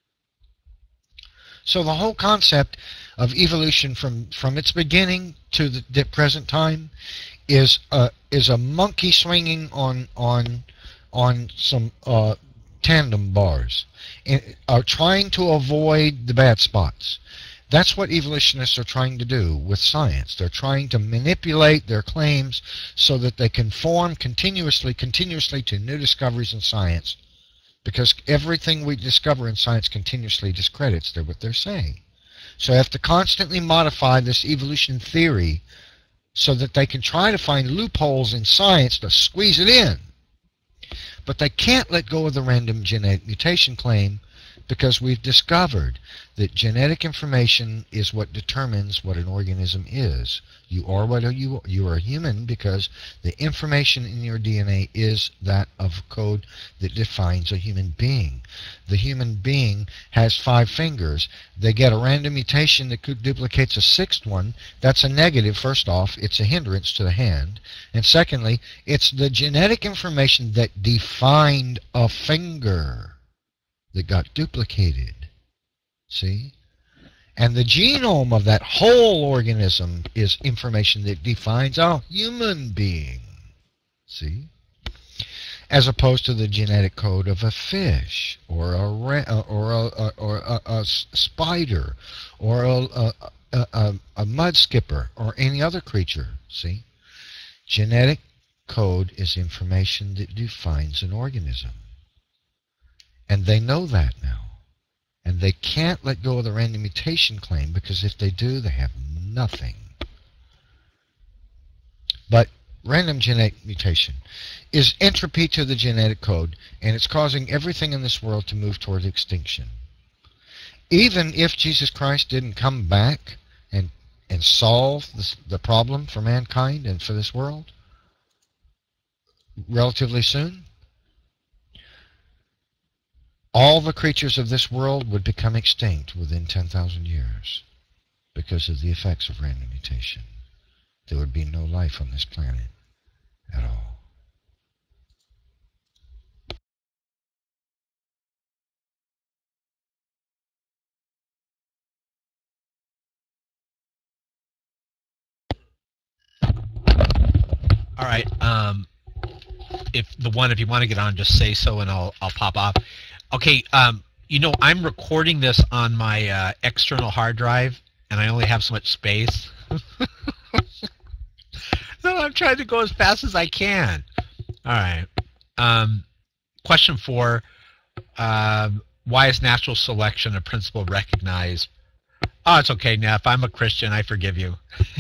So the whole concept of evolution from its beginning to the present time is a monkey swinging on some tandem bars, and are trying to avoid the bad spots. That's what evolutionists are trying to do with science. They're trying to manipulate their claims so that they conform continuously to new discoveries in science, because everything we discover in science continuously discredits what they're saying. So they have to constantly modify this evolution theory so that they can try to find loopholes in science to squeeze it in. But they can't let go of the random genetic mutation claim because we've discovered that genetic information is what determines what an organism is. You are what you are human because the information in your DNA is that of code that defines a human being. The human being has 5 fingers. They get a random mutation that duplicates a 6th one. That's a negative, first off. It's a hindrance to the hand. And secondly, it's the genetic information that defined a finger that got duplicated. See? And the genome of that whole organism is information that defines a human being. See? As opposed to the genetic code of a fish, or a spider, or a mud skipper, or any other creature. See? Genetic code is information that defines an organism. And they know that now. And they can't let go of the random mutation claim because if they do, they have nothing. But random genetic mutation is entropy to the genetic code, and it's causing everything in this world to move toward extinction. Even if Jesus Christ didn't come back and solve the problem for mankind and for this world relatively soon, all the creatures of this world would become extinct within 10,000 years because of the effects of random mutation. There would be no life on this planet at all. All right. If you want to get on, just say so, and I'll pop off. Okay. You know, I'm recording this on my external hard drive, and I only have so much space. So I'm trying to go as fast as I can. All right. Question 4. Why is natural selection a principle recognized? Oh, it's okay, Neff. I'm a Christian. I forgive you.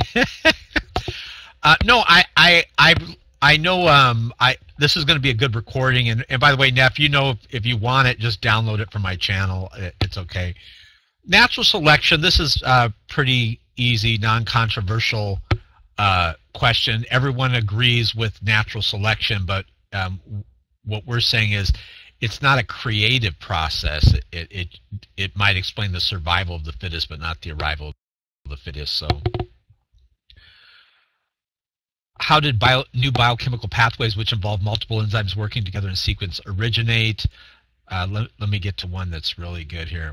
No, I know this is going to be a good recording, and by the way, Neff, you know, if you want it, just download it from my channel. It's okay. Natural selection, this is a pretty easy, non-controversial question. Everyone agrees with natural selection, but what we're saying is it's not a creative process. It might explain the survival of the fittest, but not the arrival of the fittest. So how did new biochemical pathways which involve multiple enzymes working together in sequence originate? Let me get to one that's really good here.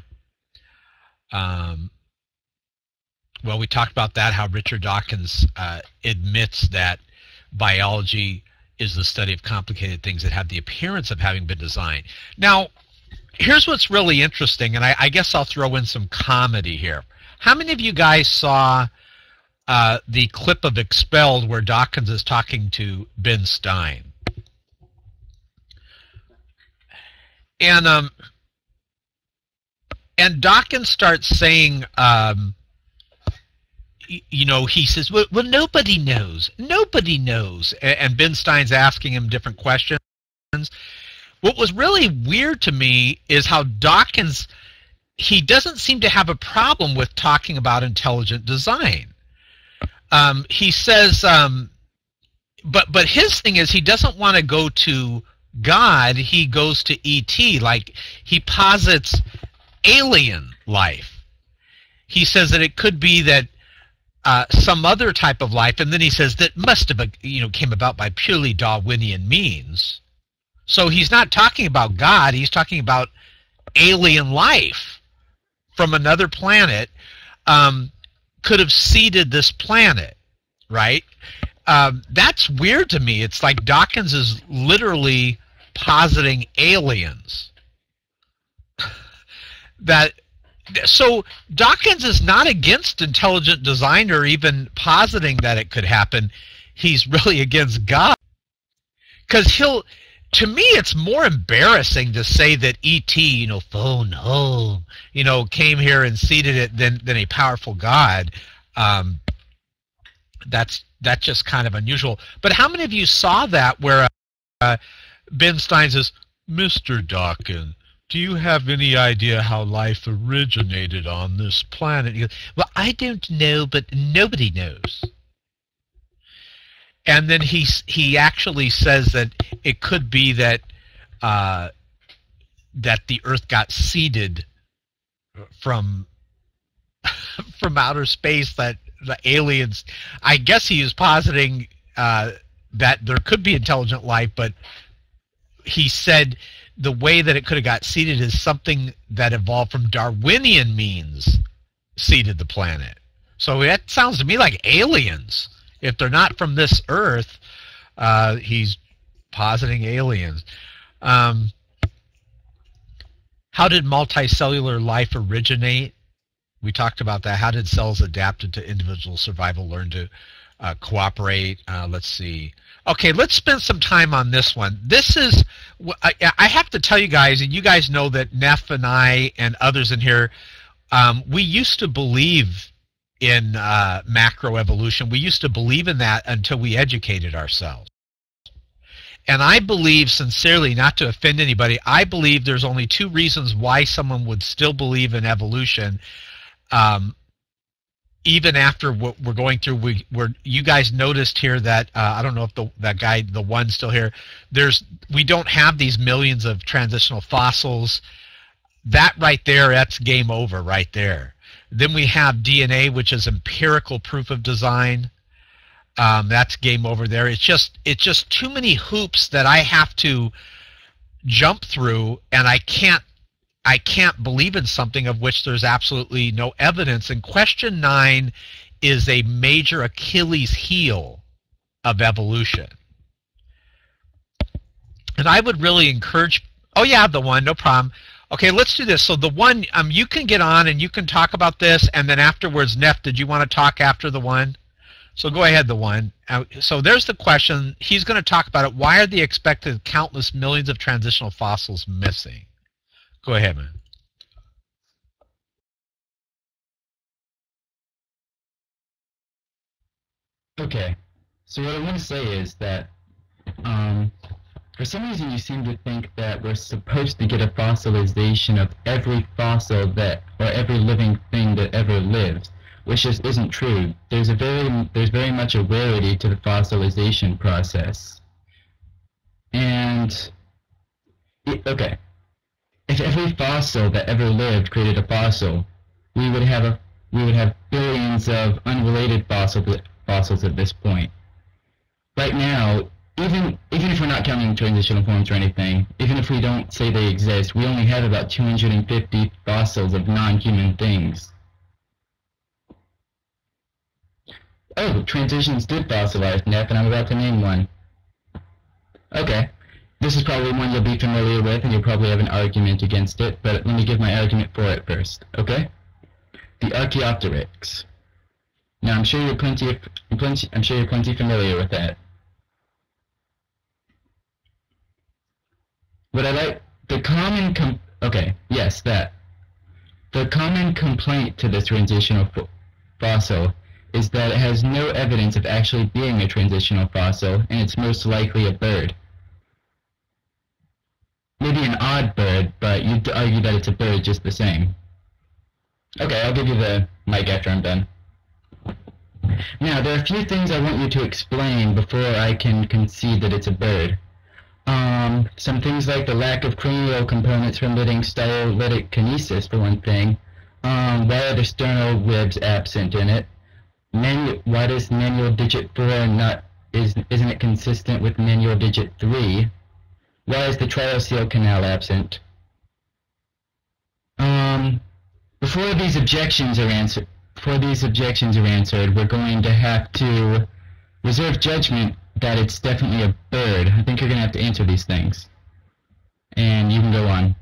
Well, we talked about that, how Richard Dawkins admits that biology is the study of complicated things that have the appearance of having been designed. Now, here's what's really interesting, and I guess I'll throw in some comedy here. How many of you guys saw the clip of Expelled where Dawkins is talking to Ben Stein? And Dawkins starts saying, you know, he says, well, nobody knows. Nobody knows. And Ben Stein's asking him different questions. What was really weird to me is how Dawkins, he doesn't seem to have a problem with talking about intelligent design. He says, but his thing is he doesn't want to go to God. He goes to E.T. Like, he posits alien life. He says that it could be that some other type of life, and then he says that must have, you know, came about by purely Darwinian means. So he's not talking about God. He's talking about alien life from another planet could have seeded this planet, right? That's weird to me. It's like Dawkins is literally positing aliens. So Dawkins is not against intelligent design or even positing that it could happen. He's really against God. Because to me, it's more embarrassing to say that E.T., you know, phone home, you know, came here and seeded it than a powerful God. That's just kind of unusual. But how many of you saw that where Ben Stein says, Mr. Dawkins, do you have any idea how life originated on this planet? He goes, well, I don't know, but nobody knows. And then he actually says that it could be that that the Earth got seeded from outer space, that the aliens, I guess he is positing that there could be intelligent life, but he said the way that it could have got seeded is something that evolved from Darwinian means seeded the planet. So that sounds to me like aliens. If they're not from this Earth, he's positing aliens. How did multicellular life originate? We talked about that. How did cells adapted to individual survival learn to cooperate? Let's see. Okay, let's spend some time on this one. This is, I have to tell you guys, and you guys know that Neff and I and others in here, we used to believe macroevolution. We used to believe in that until we educated ourselves. And I believe sincerely, not to offend anybody, I believe there's only two reasons why someone would still believe in evolution, even after what we're going through. You guys noticed here that I don't know if that guy, the one's still here. We don't have these millions of transitional fossils. That right there, that's game over right there. Then we have DNA, which is empirical proof of design. That's game over there. It's just too many hoops that I have to jump through, and I can't believe in something of which there's absolutely no evidence. And question 9 is a major Achilles heel of evolution. And I would really encourage, oh yeah, the one, no problem. Okay, let's do this. So the one, you can get on and you can talk about this, and then afterwards, Neff, did you want to talk after the one? So go ahead, the one. So there's the question. He's going to talk about it. Why are the expected countless millions of transitional fossils missing? Go ahead, man. Okay. So what I want to say is that for some reason you seem to think that we're supposed to get a fossilization of every fossil or every living thing that ever lived, which just isn't true. There's very much a rarity to the fossilization process. And okay, if every fossil that ever lived created a fossil, we would have billions of unrelated fossils at this point. Right now, even if we're not counting transitional forms or anything, even if we don't say they exist, we only have about 250 fossils of non-human things. Oh, transitions did fossilize, Neff, and I'm about to name one. Okay, this is probably one you'll be familiar with, and you'll probably have an argument against it, but let me give my argument for it first, okay? The Archaeopteryx. Now, I'm sure you're plenty familiar with that. The common complaint to this transitional fossil is that it has no evidence of actually being a transitional fossil, and it's most likely a bird. Maybe an odd bird, but you'd argue that it's a bird just the same. Okay, I'll give you the mic after I'm done. Now, there are a few things I want you to explain before I can concede that it's a bird. Some things like the lack of cranial components permitting stylolytic kinesis, for one thing. Why are the sternal ribs absent in it? Why does manual digit 4 isn't it consistent with manual digit 3? Why is the triocele canal absent? Before these objections are answered, we're going to have to reserve judgment that it's definitely a bird. I think you're going to have to answer these things. And you can go on.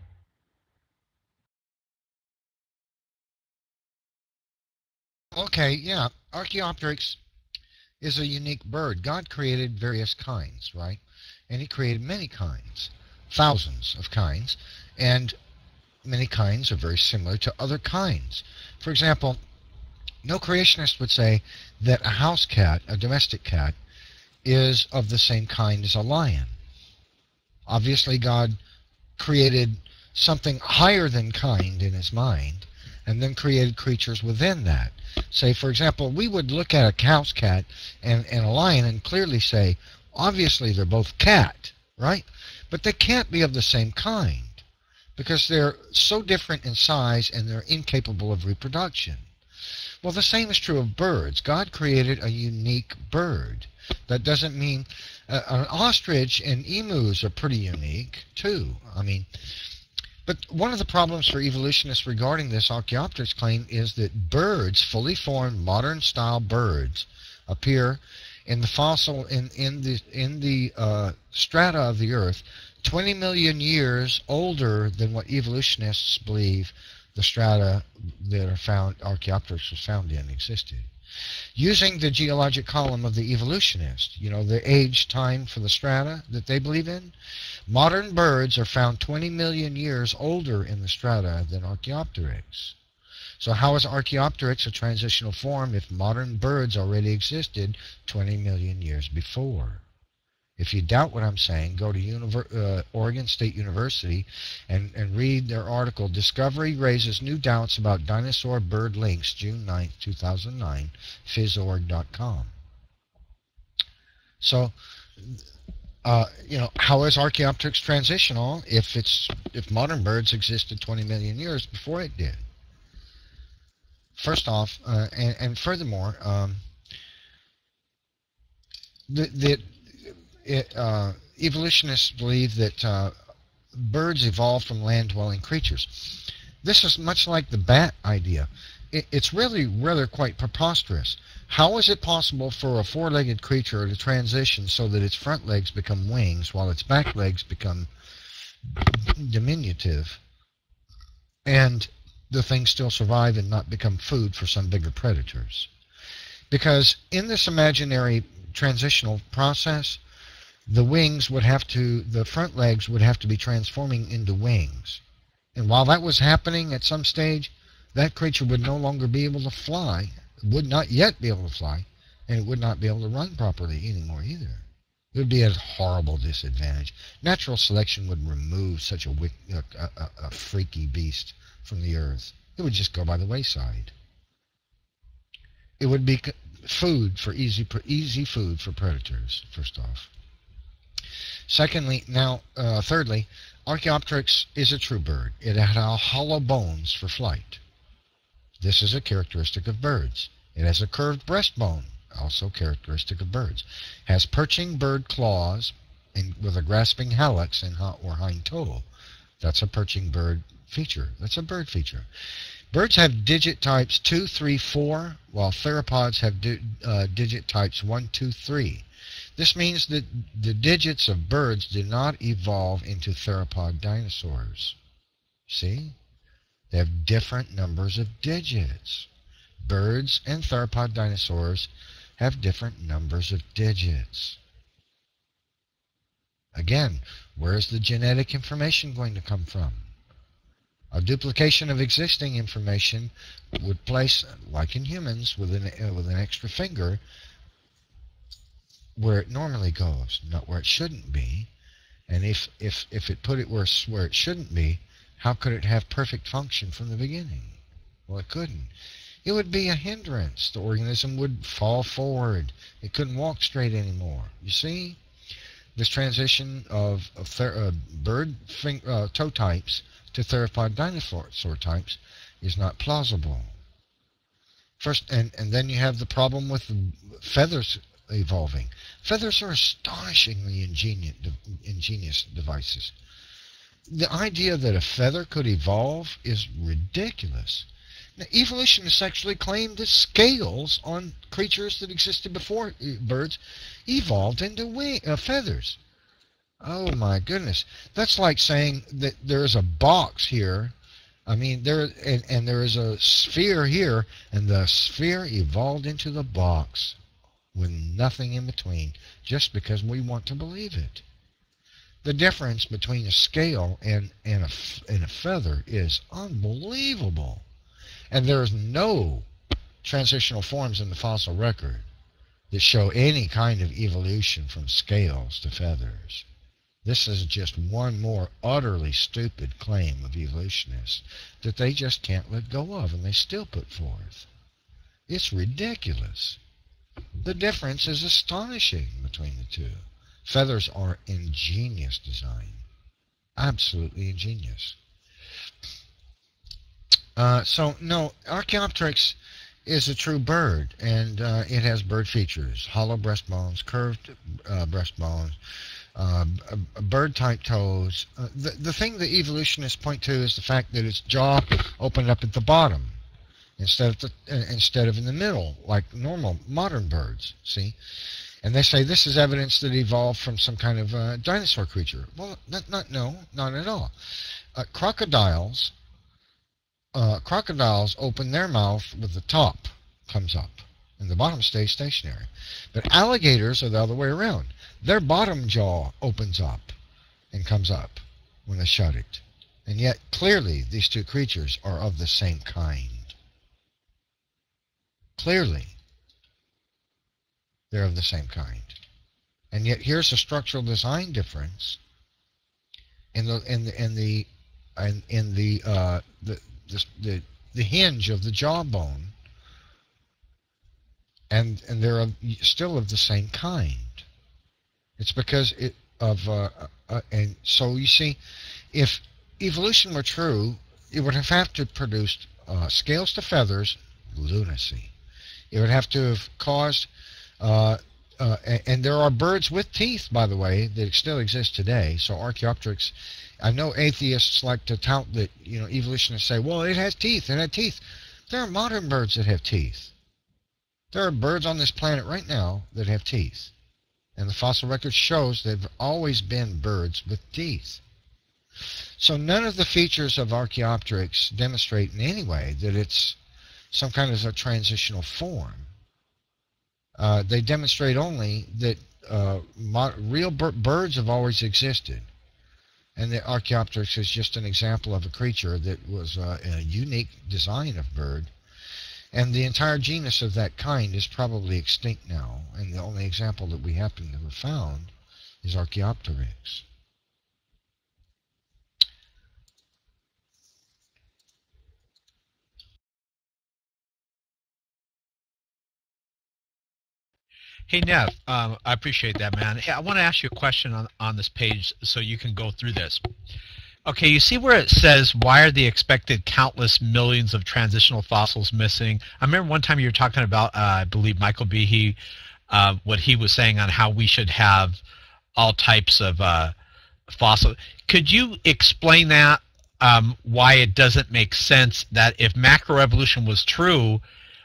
Okay, yeah. Archaeopteryx is a unique bird. God created various kinds, right? And he created many kinds, thousands of kinds, and many kinds are very similar to other kinds. For example, no creationist would say that a house cat, a domestic cat, is of the same kind as a lion. Obviously, God created something higher than kind in his mind, and then created creatures within that. Say, for example, we would look at a house cat and a lion and clearly say, obviously they're both cat, right? But they can't be of the same kind, because they're so different in size and they're incapable of reproduction. Well, the same is true of birds. God created a unique bird. That doesn't mean an ostrich and emus are pretty unique too. But one of the problems for evolutionists regarding this Archaeopteryx claim is that birds, fully formed modern style birds, appear in the fossil in the strata of the Earth 20 million years older than what evolutionists believe the strata that are found, Archaeopteryx was found in, existed. Using the geologic column of the evolutionist, the age time for the strata that they believe in, modern birds are found 20 million years older in the strata than Archaeopteryx. So how is Archaeopteryx a transitional form if modern birds already existed 20 million years before? If you doubt what I'm saying, go to Oregon State University and read their article, Discovery Raises New Doubts About Dinosaur-Bird Links, June 9, 2009, phys.org.com. So, how is Archaeopteryx transitional if modern birds existed 20 million years before it did? First off, and furthermore, evolutionists believe that birds evolved from land-dwelling creatures. This is much like the bat idea. It's really rather quite preposterous. How is it possible for a four-legged creature to transition so that its front legs become wings while its back legs become diminutive, and the thing still survive and not become food for some bigger predators? Because in this imaginary transitional process, the front legs would have to be transforming into wings. And while that was happening at some stage, that creature would no longer be able to fly, would not yet be able to fly, and it would not be able to run properly anymore either. It would be at a horrible disadvantage. Natural selection would remove such a freaky beast from the earth. It would just go by the wayside. It would be food for easy food for predators, first off. Thirdly, Archaeopteryx is a true bird. It had hollow bones for flight. This is a characteristic of birds. It has a curved breastbone, also characteristic of birds. Has perching bird claws with a grasping hallux or hind toe. That's a perching bird feature. That's a bird feature. Birds have digit types 2, 3, 4, while theropods have digit types 1, 2, 3. This means that the digits of birds did not evolve into theropod dinosaurs. See? They have different numbers of digits. Birds and theropod dinosaurs have different numbers of digits. Again, where is the genetic information going to come from? A duplication of existing information would place, like in humans, with an extra finger where it normally goes, not where it shouldn't be. And if it put it where it shouldn't be, how could it have perfect function from the beginning? Well, it couldn't. It would be a hindrance. The organism would fall forward. It couldn't walk straight anymore. You see? This transition of bird toe types to theropod dinosaur types is not plausible. First, and then you have the problem with the feathers evolving. Feathers are astonishingly ingenious devices. The idea that a feather could evolve is ridiculous. Now, evolutionists actually claim that scales on creatures that existed before birds evolved into feathers. Oh my goodness. That's like saying that there's a box here. I mean, there is a sphere here, and the sphere evolved into the box with nothing in between, just because we want to believe it. The difference between a scale and a feather is unbelievable. And there's no transitional forms in the fossil record that show any kind of evolution from scales to feathers. This is just one more utterly stupid claim of evolutionists that they just can't let go of, and they still put forth. It's ridiculous. The difference is astonishing between the two. Feathers are ingenious design. Absolutely ingenious. No, Archaeopteryx is a true bird, and it has bird features: hollow breastbones, curved breastbones, bird-type toes. The thing that evolutionists point to is the fact that its jaw opened up at the bottom instead of in the middle, like normal modern birds. See, and they say this is evidence that it evolved from some kind of dinosaur creature. Well, not at all. Crocodiles open their mouth with the top comes up and the bottom stays stationary. But alligators are the other way around. Their bottom jaw opens up and comes up when they shut it. And yet, clearly, these two creatures are of the same kind. Clearly, they're of the same kind. And yet here's a structural design difference in the hinge of the jawbone, and they're still of the same kind. It's because and so you see, if evolution were true, it would have to produce scales to feathers, lunacy. It would have to have caused, and there are birds with teeth, by the way, that still exist today. So Archaeopteryx, I know atheists like to tout that, evolutionists say, well, it has teeth, it had teeth. There are modern birds that have teeth. There are birds on this planet right now that have teeth. And the fossil record shows there have always been birds with teeth. So none of the features of Archaeopteryx demonstrate in any way that it's some kind of a transitional form. They demonstrate only that real birds have always existed. And the Archaeopteryx is just an example of a creature that was a unique design of bird. And the entire genus of that kind is probably extinct now. And the only example that we happen to have found is Archaeopteryx. Hey, Nev, I appreciate that, man. Hey, I want to ask you a question on this page so you can go through this. Okay, you see where it says, why are the expected countless millions of transitional fossils missing? I remember one time you were talking about, I believe, Michael Behe, what he was saying on how we should have all types of fossils. Could you explain that, why it doesn't make sense that if macroevolution was true,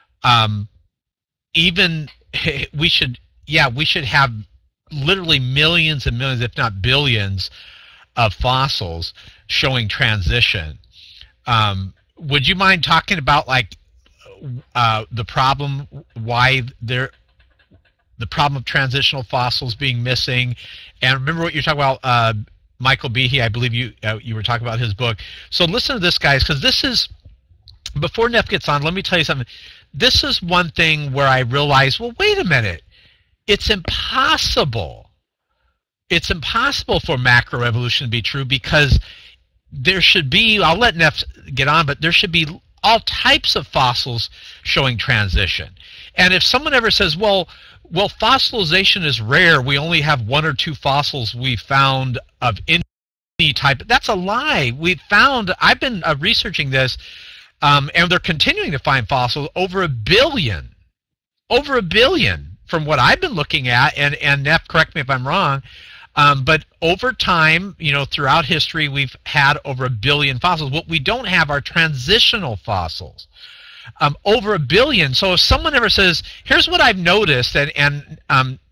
we should have literally millions and millions, if not billions, of fossils showing transition. Would you mind talking about the problem, the problem of transitional fossils being missing? And remember what you're talking about, Michael Behe, I believe you were talking about his book. So listen to this, guys, because this is, before Neff gets on, let me tell you something. This is one thing where I realized, well, wait a minute. It's impossible. It's impossible for macroevolution to be true, because there should be, I'll let Neff get on, but there should be all types of fossils showing transition. And if someone ever says, well, fossilization is rare, we only have 1 or 2 fossils we found of any type, that's a lie. I've been researching this, and they're continuing to find fossils, over 1 billion. Over 1 billion from what I've been looking at, and Neff, correct me if I'm wrong, but over time, throughout history, we've had over 1 billion fossils. What we don't have are transitional fossils. Over 1 billion. So if someone ever says, here's what I've noticed, and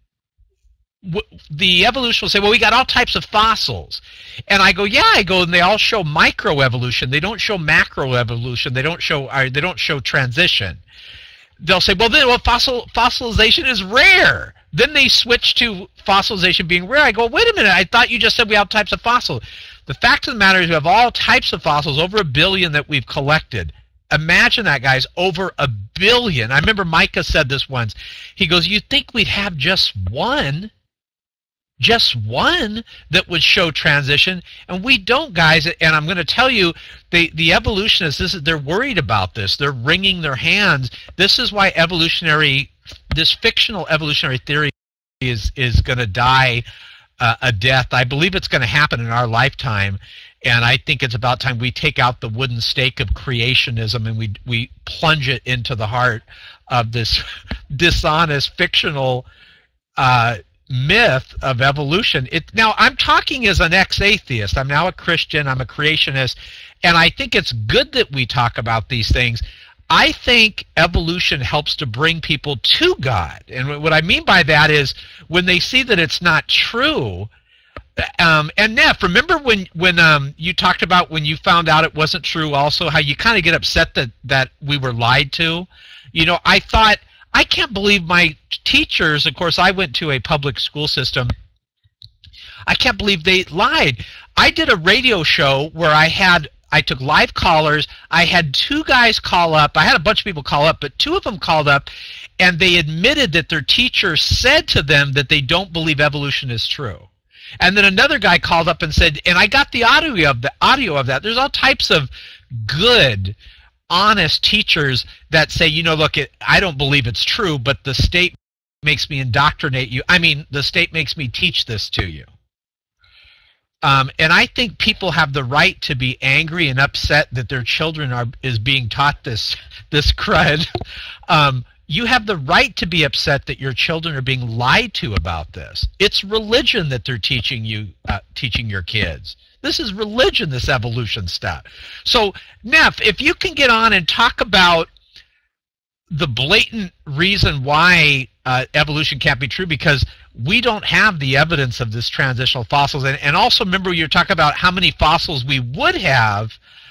the evolution will say, well, we got all types of fossils. And I go, and they all show microevolution. They don't show macroevolution. They don't show transition. They'll say, well, fossilization is rare. Then they switch to fossilization being rare. I go, wait a minute, I thought you just said we have types of fossils. The fact of the matter is we have all types of fossils, over 1 billion that we've collected. Imagine that, guys, over 1 billion. I remember Micah said this once. He goes, you'd think we'd have just one that would show transition, and we don't, guys. And I'm going to tell you, the evolutionists, they're worried about this. They're wringing their hands. This is why this fictional evolutionary theory is going to die a death. I believe it's going to happen in our lifetime, and I think it's about time we take out the wooden stake of creationism and we plunge it into the heart of this dishonest fictional myth of evolution. Now, I'm talking as an ex-atheist. I'm now a Christian. I'm a creationist. And I think it's good that we talk about these things. I think evolution helps to bring people to God. And what I mean by that is when they see that it's not true. And Neff, remember when you talked about when you found out it wasn't true also, how you kind of get upset that we were lied to? I thought, I can't believe my teachers, of course, I went to a public school system. I can't believe they lied. I did a radio show where I had I took live callers. I had 2 guys call up. I had a bunch of people call up, but 2 of them called up, and they admitted that their teacher said to them that they don't believe evolution is true. And then another guy called up and said, and I got the audio of that. There's all types of good, honest teachers that say, you know, look, I don't believe it's true, but the state makes me indoctrinate you. I mean, the state makes me teach this to you. And I think people have the right to be angry and upset that their children is being taught this crud. You have the right to be upset that your children are being lied to about this. It's religion that they're teaching your kids. This is religion, this evolution stuff. So, Neff, if you can get on and talk about the blatant reason why evolution can't be true, because we don't have the evidence of this transitional fossils. And also remember, you're talking about how many fossils we would have.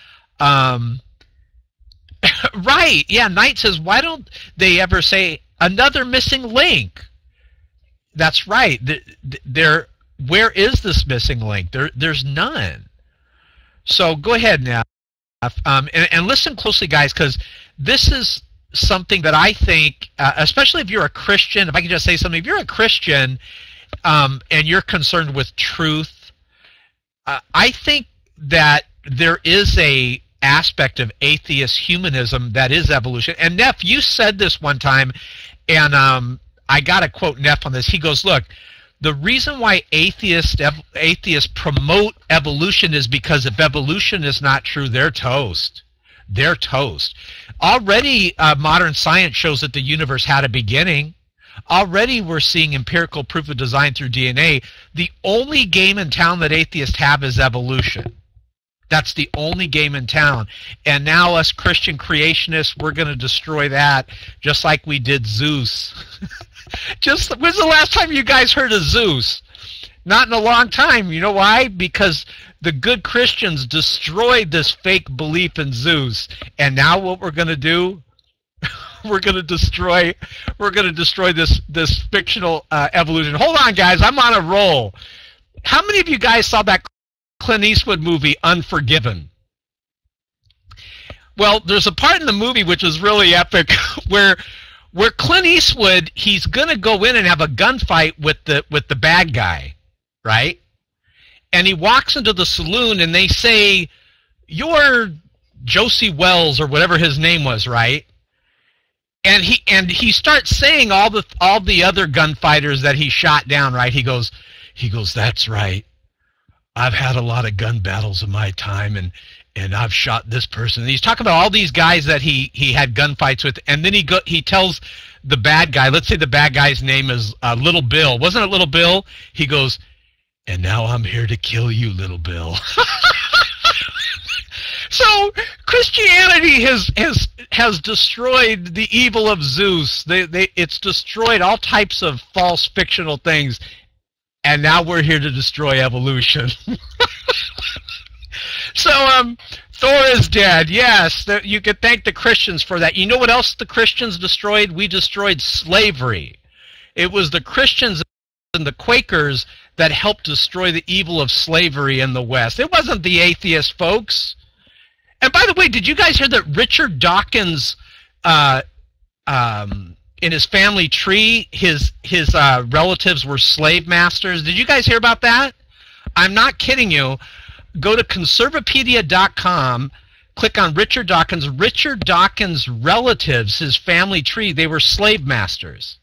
Right, yeah, Knight says, why don't they ever say another missing link? That's right. Where is this missing link? There's none. So go ahead now. And listen closely, guys, because this is something that I think, especially if you're a Christian, if I can just say something, if you're a Christian and you're concerned with truth, I think that there is a aspect of atheist humanism that is evolution. And Neff, you said this one time, and I got to quote Neff on this. He goes, look, the reason why atheists promote evolution is because if evolution is not true, they're toast. They're toast. Already modern science shows that the universe had a beginning. Already we're seeing empirical proof of design through DNA. The only game in town that atheists have is evolution. That's the only game in town. And now us Christian creationists, we're going to destroy that just like we did Zeus. When's the last time you guys heard of Zeus? Not in a long time. You know why? Because the good Christians destroyed this fake belief in Zeus. And now what we're going to do, we're going to destroy this fictional evolution. Hold on, guys. I'm on a roll. How many of you guys saw that Clint Eastwood movie, Unforgiven? Well, there's a part in the movie which is really epic where Clint Eastwood, he's going to go in and have a gunfight with the bad guy, right? And he walks into the saloon and they say, "You're Josie Wells," or whatever his name was, right? And he starts saying all the other gunfighters that he shot down, right? He goes, "That's right. I've had a lot of gun battles in my time, and I've shot this person." And he's talking about all these guys that he had gunfights with, and then he tells the bad guy, let's say the bad guy's name is Little Bill. Wasn't it Little Bill? He goes, "And now I'm here to kill you, Little Bill." So Christianity has destroyed the evil of Zeus. It's destroyed all types of false fictional things. And now we're here to destroy evolution. So Thor is dead. Yes, you could thank the Christians for that. You know what else the Christians destroyed? We destroyed slavery. It was the Christians and the Quakers that helped destroy the evil of slavery in the West. It wasn't the atheist folks. And by the way, did you guys hear that Richard Dawkins in his family tree, his relatives were slave masters? Did you guys hear about that? I'm not kidding you. Go to Conservapedia.com, click on Richard Dawkins. Richard Dawkins' relatives, his family tree, they were slave masters.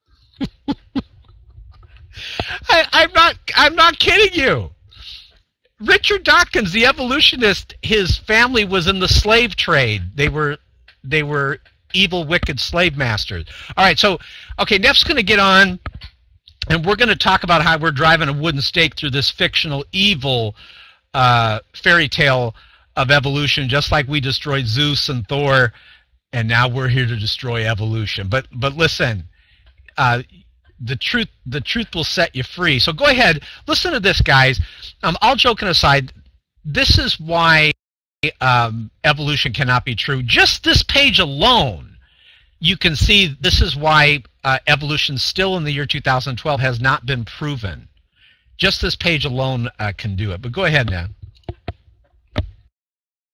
I'm not kidding you. Richard Dawkins, the evolutionist, his family was in the slave trade. They were evil, wicked slave masters. All right, so, okay, Neff's going to get on, and we're going to talk about how we're driving a wooden stake through this fictional evil fairy tale of evolution, just like we destroyed Zeus and Thor, and now we're here to destroy evolution. But listen, the truth will set you free. So go ahead, listen to this, guys. All joking aside, this is why evolution cannot be true. Just this page alone, you can see this is why evolution still in the year 2012 has not been proven. Just this page alone can do it. But go ahead now.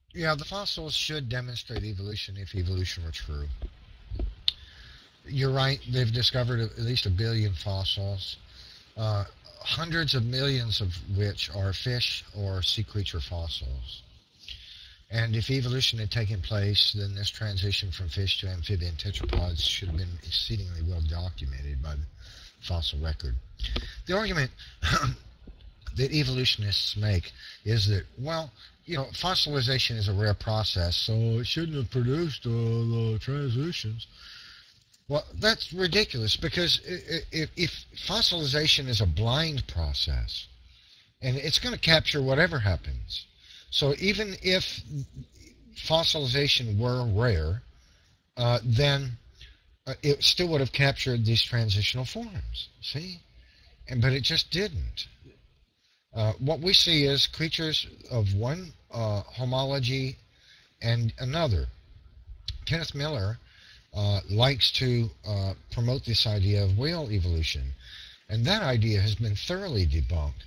Yeah, the fossils should demonstrate evolution if evolution were true. You're right, they've discovered at least 1 billion fossils, uh, hundreds of millions of which are fish or sea creature fossils. And if evolution had taken place, then this transition from fish to amphibian tetrapods should have been exceedingly well documented by the fossil record. The argument that evolutionists make is that, well, fossilization is a rare process, so it shouldn't have produced the transitions. Well, that's ridiculous, because if fossilization is a blind process, and it's going to capture whatever happens, so even if fossilization were rare, then it still would have captured these transitional forms, see? But it just didn't. What we see is creatures of one homology and another. Kenneth Miller likes to promote this idea of whale evolution, and that idea has been thoroughly debunked.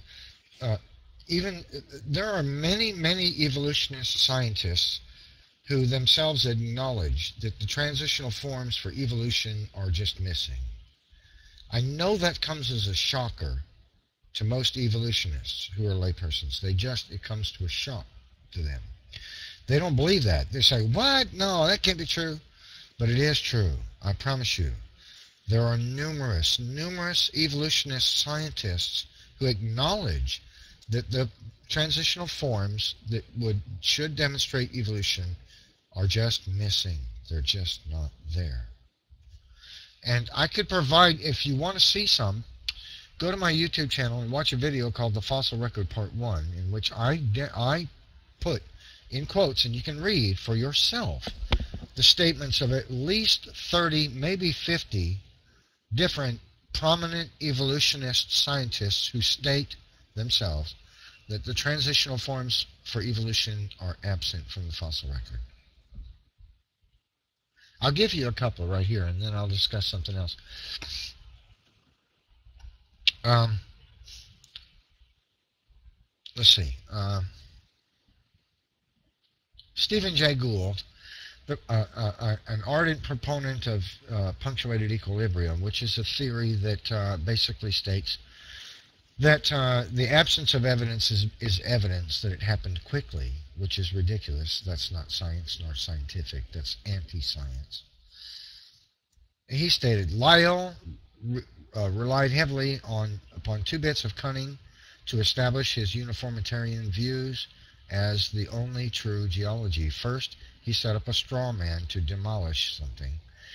There are many evolutionist scientists who themselves acknowledge that the transitional forms for evolution are just missing. I know that comes as a shocker to most evolutionists who are laypersons. It comes to a shock to them. They don't believe that. They say, what? No, that can't be true. But it is true. I promise you. There are numerous evolutionist scientists who acknowledge that the transitional forms that should demonstrate evolution are just missing. They're just not there. And I could provide, if you want to see some, go to my YouTube channel and watch a video called The Fossil Record Part 1, in which I put in quotes, and you can read for yourself, the statements of at least 30, maybe 50 different prominent evolutionist scientists who state themselves that the transitional forms for evolution are absent from the fossil record. I'll give you a couple right here, and then I'll discuss something else. Let's see. Stephen Jay Gould, an ardent proponent of punctuated equilibrium, which is a theory that basically states that the absence of evidence is evidence that it happened quickly, which is ridiculous. That's not science nor scientific. That's anti-science. He stated, Lyell relied heavily upon 2 bits of cunning to establish his uniformitarian views as the only true geology. First, he set up a straw man to demolish something.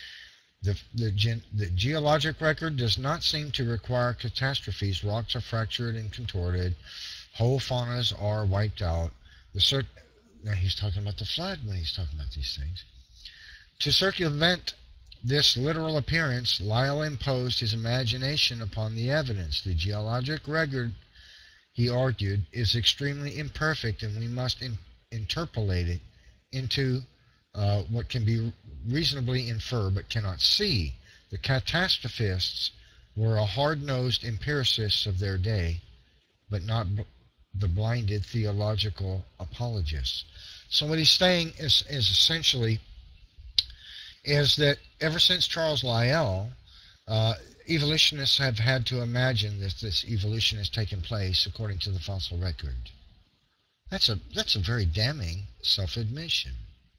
The geologic record does not seem to require catastrophes. Rocks are fractured and contorted. Whole faunas are wiped out. Now he's talking about the flood when he's talking about these things. To circumvent this literal appearance, Lyell imposed his imagination upon the evidence. The geologic record, he argued, is extremely imperfect, and we must interpolate it into what can be reasonably inferred but cannot see. The catastrophists were a hard-nosed empiricists of their day, but not the blinded theological apologists. So what he's saying is essentially is that ever since Charles Lyell, evolutionists have had to imagine that this evolution has taken place according to the fossil record. That's a very damning self-admission.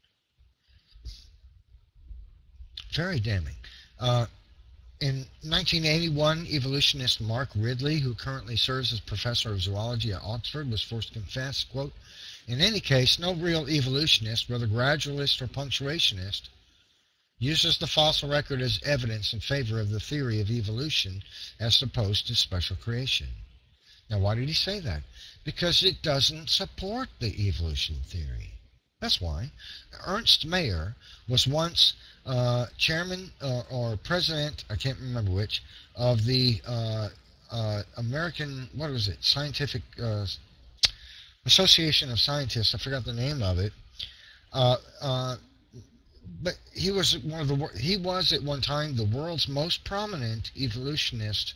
Very damning. In 1981, evolutionist Mark Ridley, who currently serves as professor of zoology at Oxford, was forced to confess, quote, in any case, no real evolutionist, whether gradualist or punctuationist, uses the fossil record as evidence in favor of the theory of evolution as opposed to special creation. Now, why did he say that? Because it doesn't support the evolution theory. That's why. Ernst Mayr was once chairman or president, I can't remember which, of the American, what was it, Scientific Association of Scientists. I forgot the name of it. But he was at one time the world's most prominent evolutionist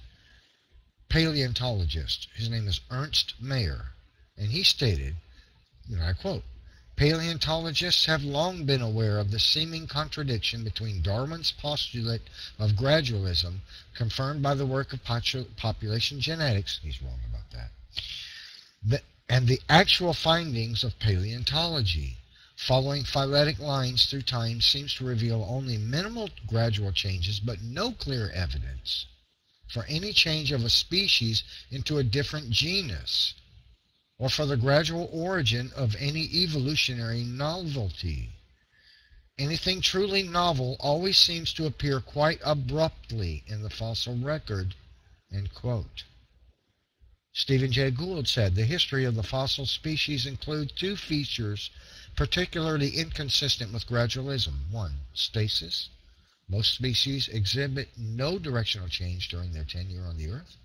paleontologist. His name is Ernst Mayr, and he stated, and I quote, Paleontologists have long been aware of the seeming contradiction between Darwin's postulate of gradualism, confirmed by the work of population genetics — he's wrong about that — and the actual findings of paleontology. Following phyletic lines through time seems to reveal only minimal gradual changes, but no clear evidence for any change of a species into a different genus, or for the gradual origin of any evolutionary novelty. Anything truly novel always seems to appear quite abruptly in the fossil record." End quote. Stephen Jay Gould said, "The history of the fossil species includes two features particularly inconsistent with gradualism. One, stasis. Most species exhibit no directional change during their tenure on the Earth.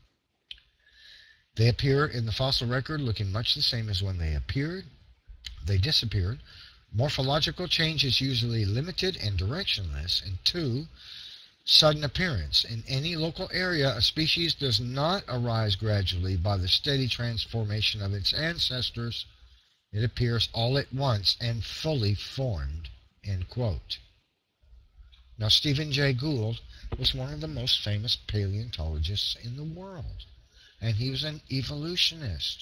They appear in the fossil record looking much the same as when they disappeared. Morphological change is usually limited and directionless. And two, sudden appearance. In any local area, a species does not arise gradually by the steady transformation of its ancestors. It appears all at once and fully formed." End quote. Now, Stephen Jay Gould was one of the most famous paleontologists in the world, and he was an evolutionist.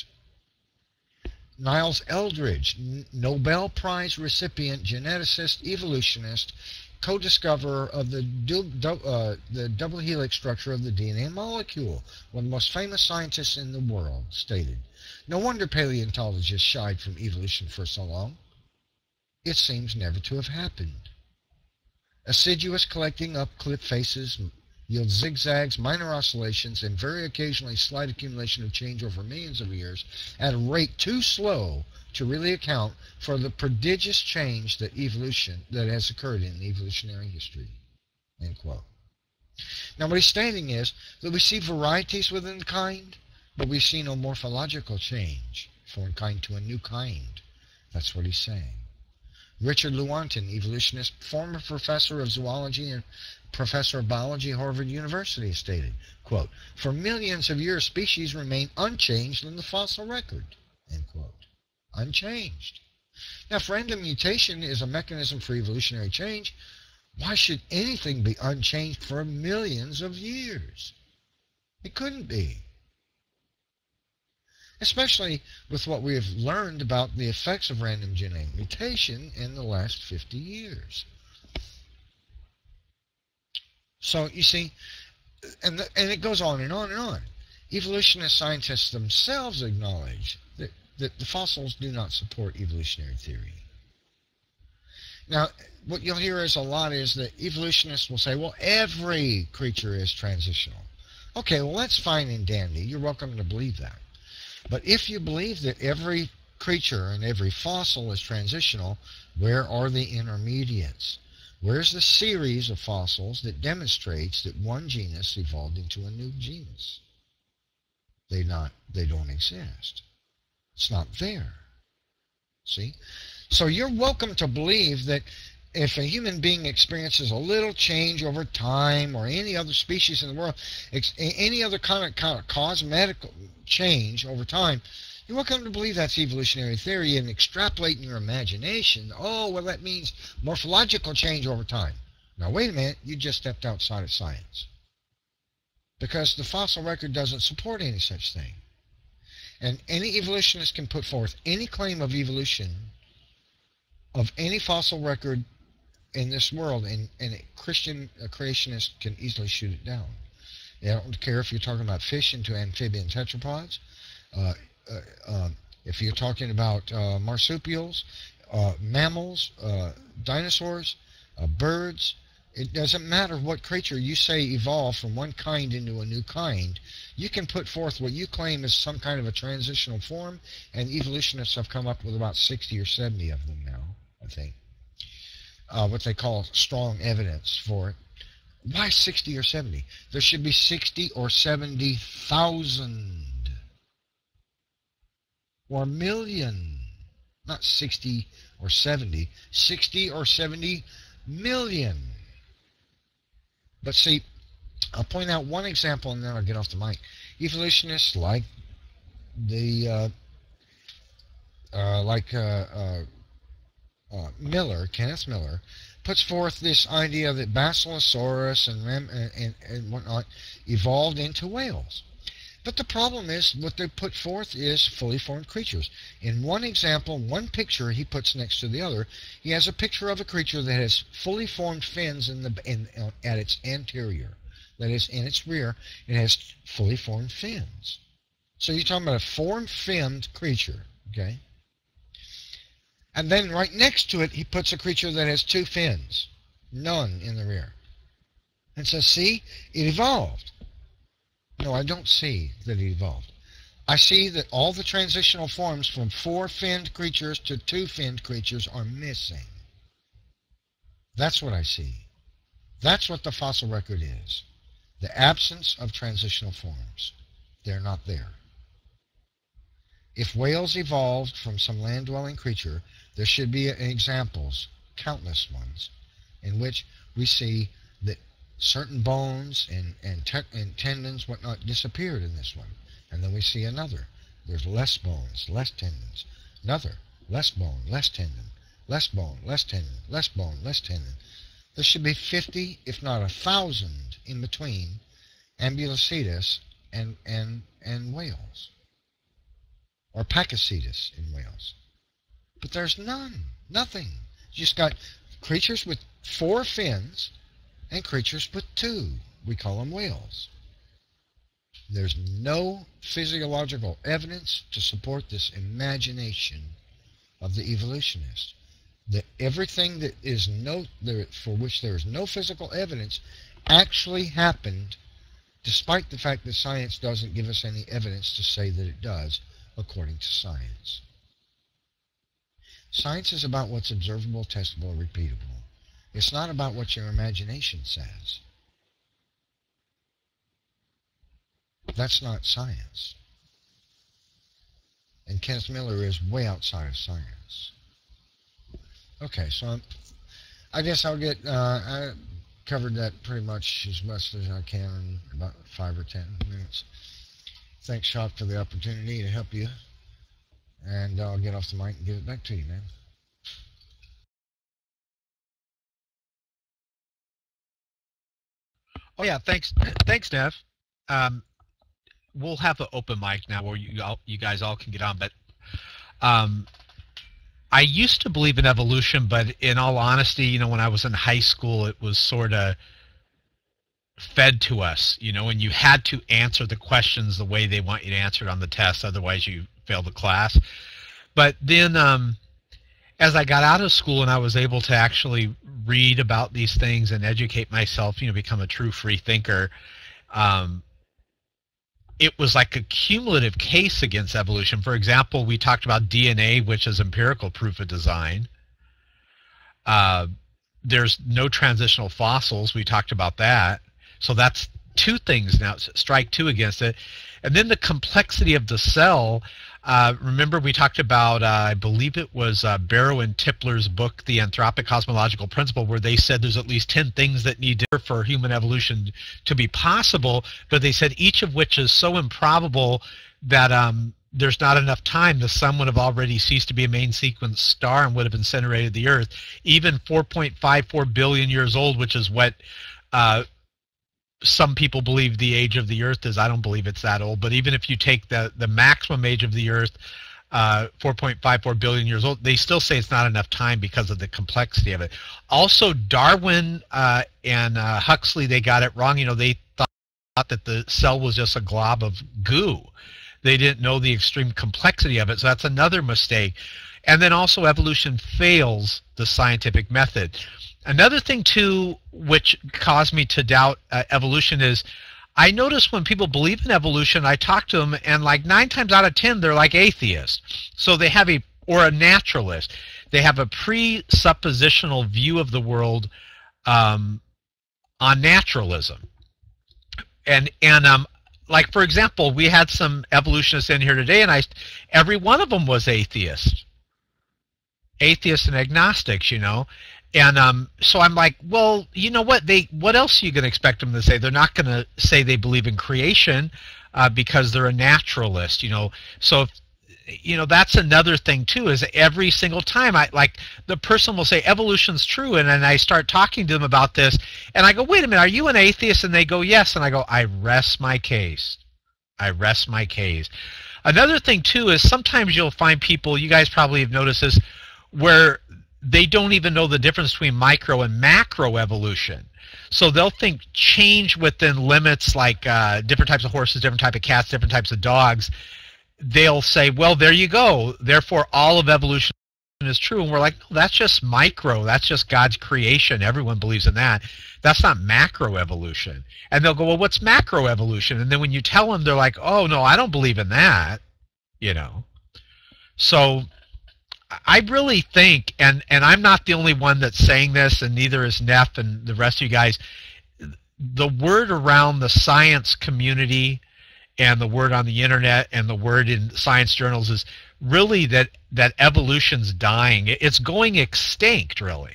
Niles Eldredge, Nobel Prize recipient, geneticist, evolutionist, co-discoverer of the double helix structure of the DNA molecule, one of the most famous scientists in the world, stated, "No wonder paleontologists shied from evolution for so long. It seems never to have happened. Assiduous collecting up cliff faces yields zigzags, minor oscillations, and very occasionally slight accumulation of change over millions of years at a rate too slow to really account for the prodigious change that has occurred in evolutionary history." End quote. Now, what he's stating is that we see varieties within the kind, but we see no morphological change from one kind to a new kind. That's what he's saying. Richard Lewontin, evolutionist, former professor of zoology and professor of biology at Harvard University, stated, quote, "For millions of years, species remain unchanged in the fossil record." End quote. Unchanged. Now, if random mutation is a mechanism for evolutionary change, why should anything be unchanged for millions of years? It couldn't be. Especially with what we have learned about the effects of random genetic mutation in the last 50 years. So, you see, and it goes on and on and on. Evolutionist scientists themselves acknowledge that the fossils do not support evolutionary theory. Now, what you'll hear a lot is that evolutionists will say, well, every creature is transitional. Okay, well, that's fine and dandy. You're welcome to believe that. But if you believe that every creature and every fossil is transitional, where are the intermediates? Where's the series of fossils that demonstrates that one genus evolved into a new genus? They don't exist. It's not there. See? So you're welcome to believe that if a human being experiences a little change over time, or any other species in the world, any other kind of cosmetic change over time, you're welcome to believe that's evolutionary theory and extrapolate in your imagination. Oh, well, that means morphological change over time. Now, wait a minute. You just stepped outside of science. Because the fossil record doesn't support any such thing. And any evolutionist can put forth any claim of evolution of any fossil record in this world, and a Christian creationist can easily shoot it down. They don't care if you're talking about fish into amphibian tetrapods, if you're talking about marsupials, mammals, dinosaurs, birds. It doesn't matter what creature you say evolved from one kind into a new kind. You can put forth what you claim is some kind of a transitional form, and evolutionists have come up with about 60 or 70 of them now, I think. What they call strong evidence for it. Why 60 or 70? There should be 60 or 70,000 or million, not 60 or 70, 60 or 70 million. But see, I'll point out one example and then I'll get off the mic. Evolutionists like Kenneth Miller, puts forth this idea that Basilosaurus and whatnot evolved into whales. But the problem is, what they put forth is fully formed creatures. In one example, one picture he puts next to the other, he has a picture of a creature that has fully formed fins at its anterior. That is, in its rear, it has fully formed fins. So you're talking about a formed-finned creature, okay? And then right next to it, he puts a creature that has two fins, none in the rear. And says, see, it evolved. No, I don't see that it evolved. I see that all the transitional forms from four-finned creatures to two-finned creatures are missing. That's what I see. That's what the fossil record is. The absence of transitional forms. They're not there. If whales evolved from some land-dwelling creature, there should be examples, countless ones, in which we see that certain bones and tendons, whatnot, disappeared in this one. And then we see another. There's less bones, less tendons. Another, less bone, less tendon. Less bone, less tendon. Less bone, less tendon. There should be 50, if not 1,000, in between Ambulocetus and whales. Or Pakicetus in whales. But there's none. Nothing. You just got creatures with 4 fins and creatures with 2. We call them whales. There's no physiological evidence to support this imagination of the evolutionist. That everything that is for which there is no physical evidence actually happened, despite the fact that science doesn't give us any evidence to say that it does, according to science. Science is about what's observable, testable, and repeatable. It's not about what your imagination says. That's not science. And Kenneth Miller is way outside of science. Okay, so I guess I'll get, I covered that pretty much as I can in about 5 or 10 minutes. Thanks, Shock, for the opportunity to help you. And I'll get off the mic and give it back to you, man. Oh yeah, thanks, Nev. We'll have an open mic now where you guys all can get on. But I used to believe in evolution, but in all honesty, when I was in high school, it was sort of fed to us, and you had to answer the questions the way they want you to answer it on the test, otherwise you failed the class. But then as I got out of school and I was able to actually read about these things and educate myself, become a true free thinker, it was like a cumulative case against evolution. For example, we talked about DNA, which is empirical proof of design. There's no transitional fossils. We talked about that. So that's 2 things now, strike 2 against it. And then the complexity of the cell. Remember we talked about, I believe it was Barrow and Tipler's book, The Anthropic Cosmological Principle, where they said there's at least 10 things that need to for human evolution to be possible, but they said each of which is so improbable that there's not enough time. The sun would have already ceased to be a main sequence star and would have incinerated the Earth. Even 4.54 billion years old, which is what some people believe the age of the Earth is. I don't believe it's that old, but even if you take the maximum age of the Earth, 4.54 billion years old, they still say it's not enough time because of the complexity of it. Also, Darwin and Huxley, they got it wrong. They thought that the cell was just a glob of goo. They didn't know the extreme complexity of it, so that's another mistake. And then also evolution fails the scientific method. Another thing, too, which caused me to doubt evolution is I notice when people believe in evolution, I talk to them, and like 9 times out of 10, they're like atheists. So they have or a naturalist. They have a presuppositional view of the world on naturalism. And like, for example, we had some evolutionists in here today, and every one of them was atheist. Atheists and agnostics, And so I'm like, well, you know what? What else are you going to expect them to say? They're not going to say they believe in creation because they're a naturalist, So that's another thing too, is every single time the person will say evolution's true, and then I start talking to them about this, and I go, wait a minute, are you an atheist? And they go, yes. And I go, I rest my case. I rest my case. Another thing too is sometimes you'll find people, you guys probably have noticed this, where they don't even know the difference between micro and macro evolution. So they'll think change within limits, like different types of horses, different type of cats, different types of dogs. They'll say, well, there you go. Therefore, all of evolution is true. And we're like, no, that's just micro. That's just God's creation. Everyone believes in that. That's not macro evolution. And they'll go, well, what's macro evolution? And then when you tell them, they're like, oh, no, I don't believe in that. So I really think, and I'm not the only one that's saying this, and neither is Neff and the rest of you guys, the word around the science community and the word on the internet and the word in science journals is really that evolution's dying. It's going extinct, really.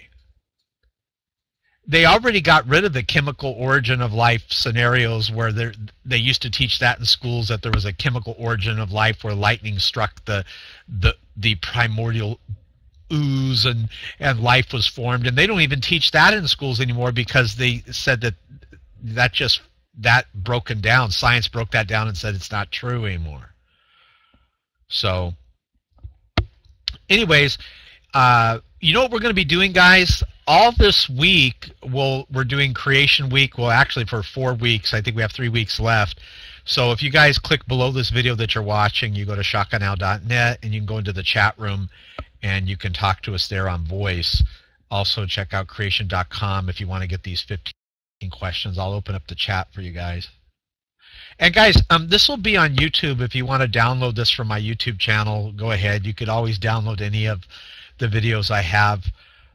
They already got rid of the chemical origin of life scenarios where they used to teach that in schools, that there was a chemical origin of life where lightning struck the primordial ooze and life was formed. And they don't even teach that in schools anymore because they said that broken down. Science broke that down and said it's not true anymore. So anyways, you know what we're going to be doing, guys? All this week, we're doing Creation Week. Well, actually for 4 weeks. I think we have 3 weeks left. So if you guys click below this video that you're watching, you go to shotgunnow.net and you can go into the chat room and you can talk to us there on voice. Also check out creation.com if you want to get these 15 questions. I'll open up the chat for you guys. And guys, this will be on YouTube. If you want to download this from my YouTube channel, go ahead. You could always download any of the videos I have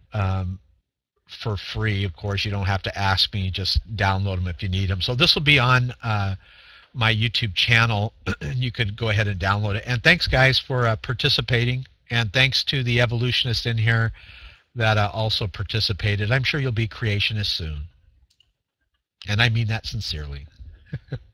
for free. Of course, you don't have to ask me. Just download them if you need them. So this will be on my YouTube channel. You could go ahead and download it. And thanks, guys, for participating. And thanks to the evolutionists in here that also participated. I'm sure you'll be creationists soon. And I mean that sincerely.